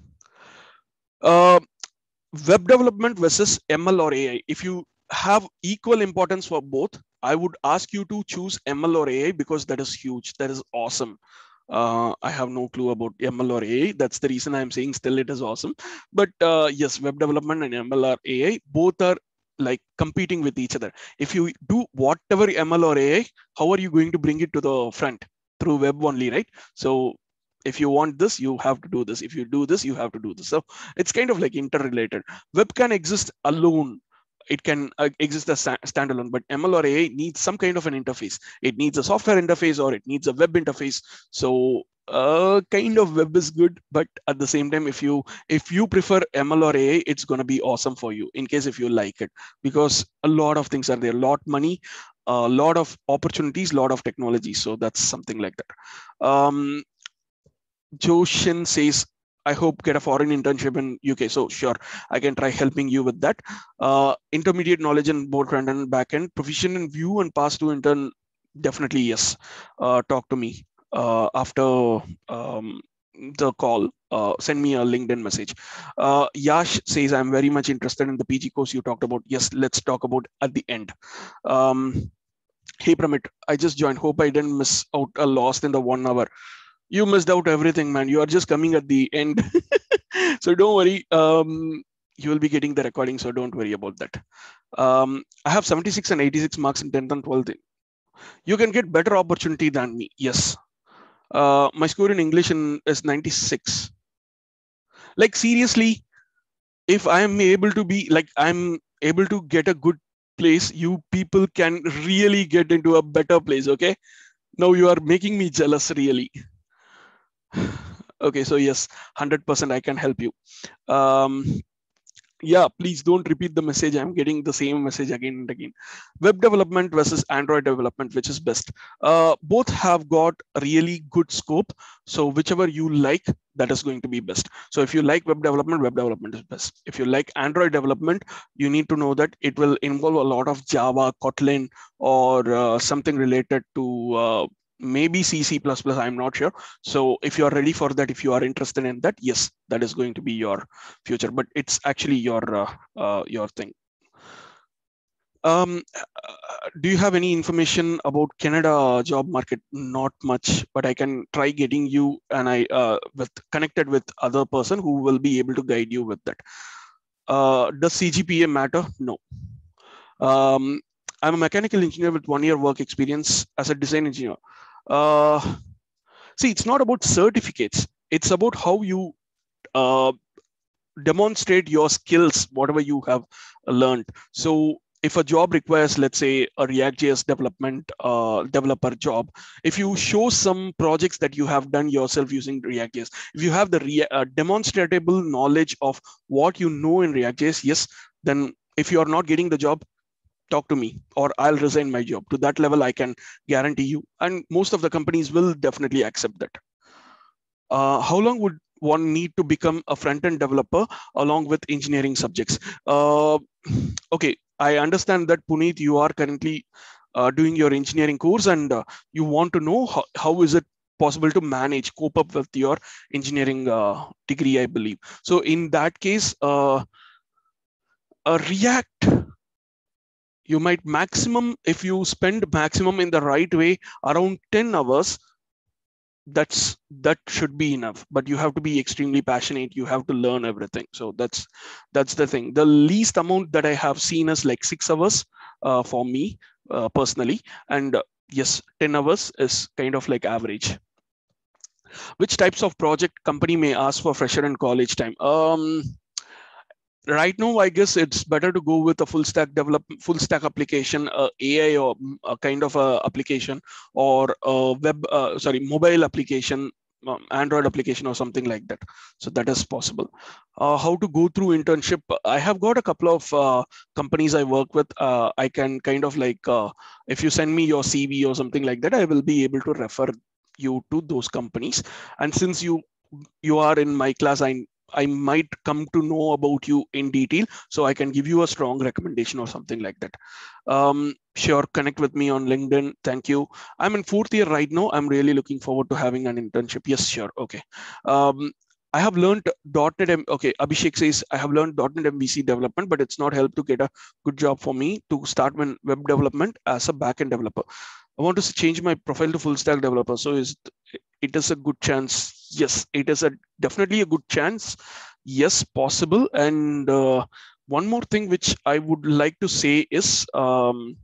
Uh, web development versus M L or A I. If you have equal importance for both, I would ask you to choose M L or A I, because that is huge. That is awesome. Uh, I have no clue about M L or A I. That's the reason I'm saying still it is awesome. But uh, yes, web development and M L or A I, both are like competing with each other. If you do whatever M L or A I, how are you going to bring it to the front? Through web only, right? So if you want this, you have to do this. If you do this, you have to do this. So it's kind of like interrelated. Web can exist alone. It can uh, exist as standalone, but M L or A I needs some kind of an interface. It needs a software interface or it needs a web interface. So uh, kind of web is good, but at the same time, if you if you prefer M L or A I, it's going to be awesome for you in case if you like it, because a lot of things are there, a lot money, a lot of opportunities, a lot of technology. So that's something like that. Um, Joshin says, I hope get a foreign internship in U K. So sure, I can try helping you with that. Uh, intermediate knowledge in both front and back end, proficient in Vue and pass to intern. Definitely yes. Uh, talk to me uh, after um, the call. Uh, send me a LinkedIn message. Uh, Yash says, I'm very much interested in the P G course you talked about. Yes, let's talk about at the end. Um, hey Pramit, I just joined. Hope I didn't miss out a lost in the one hour. You missed out everything, man. You are just coming at the end. So don't worry. Um, you will be getting the recording, so don't worry about that. Um, I have seventy-six and eighty-six marks in tenth and twelfth. You can get better opportunity than me. Yes. Uh, my score in English in, is ninety-six. Like seriously, if I'm able to be like, I'm able to get a good place, you people can really get into a better place. Okay. Now you are making me jealous, really. Okay, so yes, one hundred percent I can help you. Um, yeah, please don't repeat the message. I'm getting the same message again and again. Web development versus Android development, which is best? Uh, both have got really good scope. So whichever you like, that is going to be best. So if you like web development, web development is best. If you like Android development, you need to know that it will involve a lot of Java, Kotlin, or uh, something related to uh, maybe C, C plus plus, I'm not sure. So if you are ready for that, if you are interested in that, yes, that is going to be your future, but it's actually your, uh, uh, your thing. Um, do you have any information about Canada job market? Not much, but I can try getting you and I uh, with connected with other person who will be able to guide you with that. Uh, does C G P A matter? No. Um, I'm a mechanical engineer with one year work experience as a design engineer. Uh, see, it's not about certificates. It's about how you uh, demonstrate your skills, whatever you have learned. So if a job requires, let's say, a React.js development uh, developer job, if you show some projects that you have done yourself using React.js, if you have the rea uh, demonstrable knowledge of what you know in React.js, yes, then if you are not getting the job, talk to me or I'll resign my job. To that level, I can guarantee you. And most of the companies will definitely accept that. Uh, how long would one need to become a front-end developer along with engineering subjects? Uh, okay, I understand that, Puneet, you are currently uh, doing your engineering course and uh, you want to know how, how is it possible to manage, cope up with your engineering uh, degree, I believe. So in that case, uh, a React, you might maximum, if you spend maximum in the right way, around ten hours, that's that should be enough. But you have to be extremely passionate, you have to learn everything. So that's that's the thing. The least amount that I have seen is like six hours uh, for me uh, personally, and uh, yes, ten hours is kind of like average. Which types of project company may ask for fresher and college time? Um, right now, I guess it's better to go with a full stack develop full stack application, uh, A I or a kind of a application, or a web, uh, sorry, mobile application, um, Android application or something like that. So that is possible. Uh, how to go through internship? I have got a couple of uh, companies I work with. Uh, I can kind of like, uh, if you send me your C V or something like that, I will be able to refer you to those companies. And since you you are in my class, I I might come to know about you in detail, so I can give you a strong recommendation or something like that. Um, sure, connect with me on LinkedIn. Thank you. I'm in fourth year right now. I'm really looking forward to having an internship. Yes, sure. Okay. Um, I have learned .NET. M okay, Abhishek says I have learned .NET M V C development, but it's not helped to get a good job for me to start with web development as a backend developer. I want to change my profile to full stack developer. So is it is a good chance? Yes, it is a definitely a good chance. Yes, possible. And uh, one more thing which I would like to say is, um,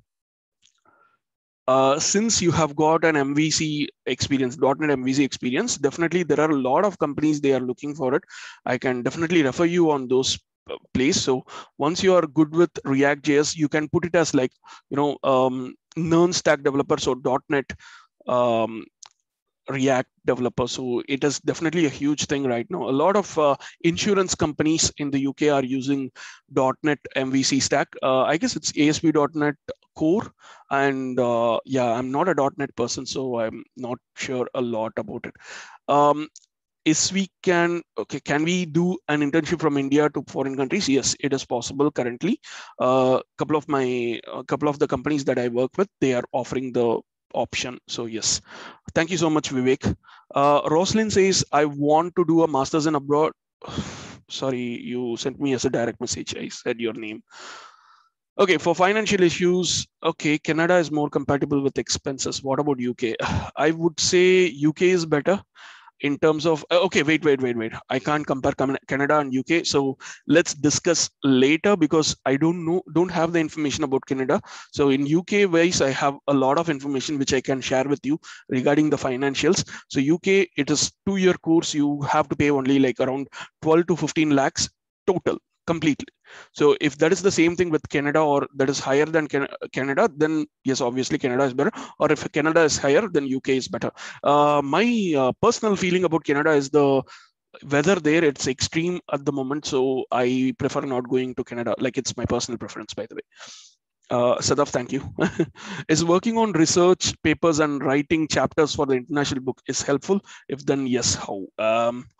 uh, since you have got an M V C experience, .NET M V C experience, definitely there are a lot of companies they are looking for it. I can definitely refer you on those place. So once you are good with React.js, you can put it as like, you know, um, non-stack developer, so .NET um, React developer. So it is definitely a huge thing right now. A lot of uh, insurance companies in the U K are using .NET M V C stack. Uh, I guess it's A S P dot NET Core. And uh, yeah, I'm not a .NET person, so I'm not sure a lot about it. Um, is we can, okay, can we do an internship from India to foreign countries? Yes, it is possible currently. A uh, couple of my, a couple of the companies that I work with, they are offering the option. So yes, thank you so much, Vivek. Uh, Roslyn says, I want to do a master's in abroad. Sorry, you sent me as a direct message. I said your name. Okay, for financial issues, okay, Canada is more compatible with expenses. What about U K? I would say U K is better in terms of, okay, wait, wait, wait, wait. I can't compare Canada and U K. So let's discuss later because I don't know, don't have the information about Canada. So in U K wise, I have a lot of information which I can share with you regarding the financials. So U K, it is two-year course. You have to pay only like around twelve to fifteen lakhs total, completely. So if that is the same thing with Canada or that is higher than Canada, then yes, obviously Canada is better. Or if Canada is higher, then U K is better. Uh, my uh, personal feeling about Canada is the weather there, it's extreme at the moment. So I prefer not going to Canada. Like, it's my personal preference, by the way. Uh, Sadaf, thank you. Is working on research papers and writing chapters for the international book is helpful? If then, yes, how? Um,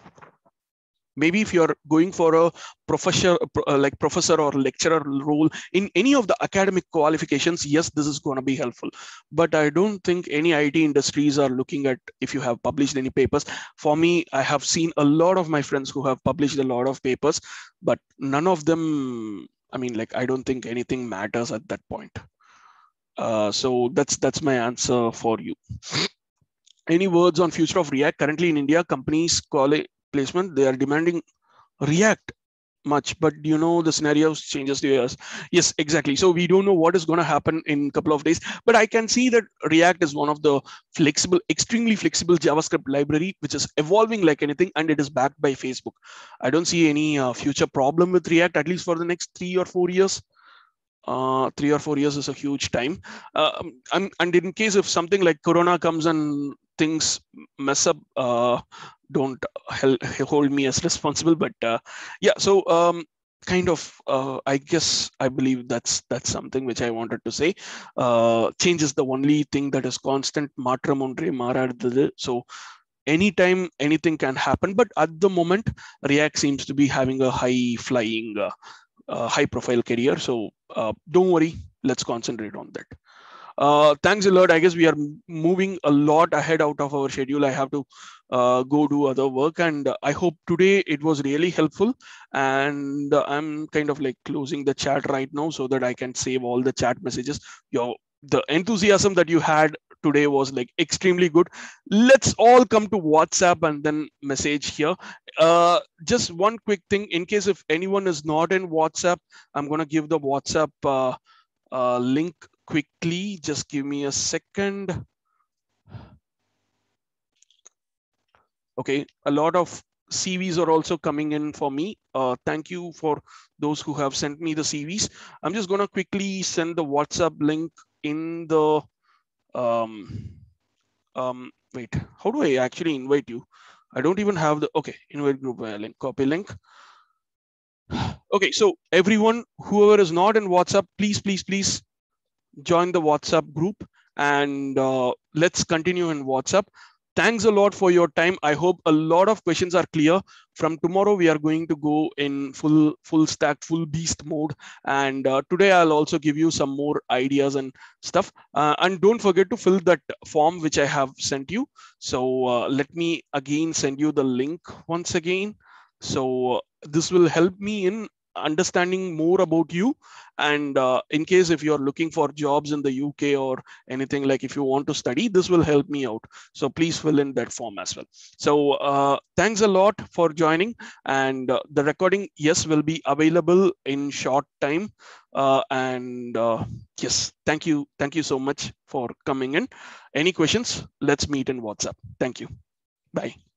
Maybe if you're going for a professor, uh, like professor or lecturer role in any of the academic qualifications, yes, this is going to be helpful. But I don't think any I T industries are looking at if you have published any papers. For me, I have seen a lot of my friends who have published a lot of papers, but none of them, I mean, like, I don't think anything matters at that point. Uh, so that's that's my answer for you. Any words on future of React? Currently in India, companies call it placement, they are demanding React much, but you know the scenarios changes to years. Yes, exactly. So we don't know what is going to happen in a couple of days, but I can see that React is one of the flexible, extremely flexible JavaScript library, which is evolving like anything, and it is backed by Facebook. I don't see any uh, future problem with React, at least for the next three or four years. Uh, three or four years is a huge time. Uh, and, and in case if something like Corona comes and things mess up, uh, don't hold me as responsible. But uh, yeah, so um, kind of, uh, I guess I believe that's that's something which I wanted to say. Uh, change is the only thing that is constant. So anytime anything can happen, but at the moment, React seems to be having a high flying. Uh, Uh, high profile career. So uh, don't worry, let's concentrate on that. Uh, thanks a lot. I guess we are moving a lot ahead out of our schedule. I have to uh, go do other work, and uh, I hope today it was really helpful. And uh, I'm kind of like closing the chat right now so that I can save all the chat messages. Your the enthusiasm that you had today was like extremely good. Let's all come to WhatsApp and then message here. Uh, just one quick thing, in case if anyone is not in WhatsApp, I'm going to give the WhatsApp uh, uh, link quickly. Just give me a second. Okay, a lot of C Vs are also coming in for me. Uh, thank you for those who have sent me the C Vs. I'm just going to quickly send the WhatsApp link in the, um, um, wait, how do I actually invite you? I don't even have the, okay, invite group link, copy link. Okay, so everyone, whoever is not in WhatsApp, please, please, please join the WhatsApp group, and uh, let's continue in WhatsApp. Thanks a lot for your time. I hope a lot of questions are clear. From tomorrow, we are going to go in full, full stack, full beast mode. And uh, today I'll also give you some more ideas and stuff. Uh, and don't forget to fill that form, which I have sent you. So uh, let me again send you the link once again. So uh, this will help me in understanding more about you. And uh, in case if you're looking for jobs in the U K or anything, like if you want to study, this will help me out. So please fill in that form as well. So uh, thanks a lot for joining. And uh, the recording, yes, will be available in short time. Uh, and uh, yes, thank you. Thank you so much for coming in. Any questions? Let's meet in WhatsApp. Thank you. Bye.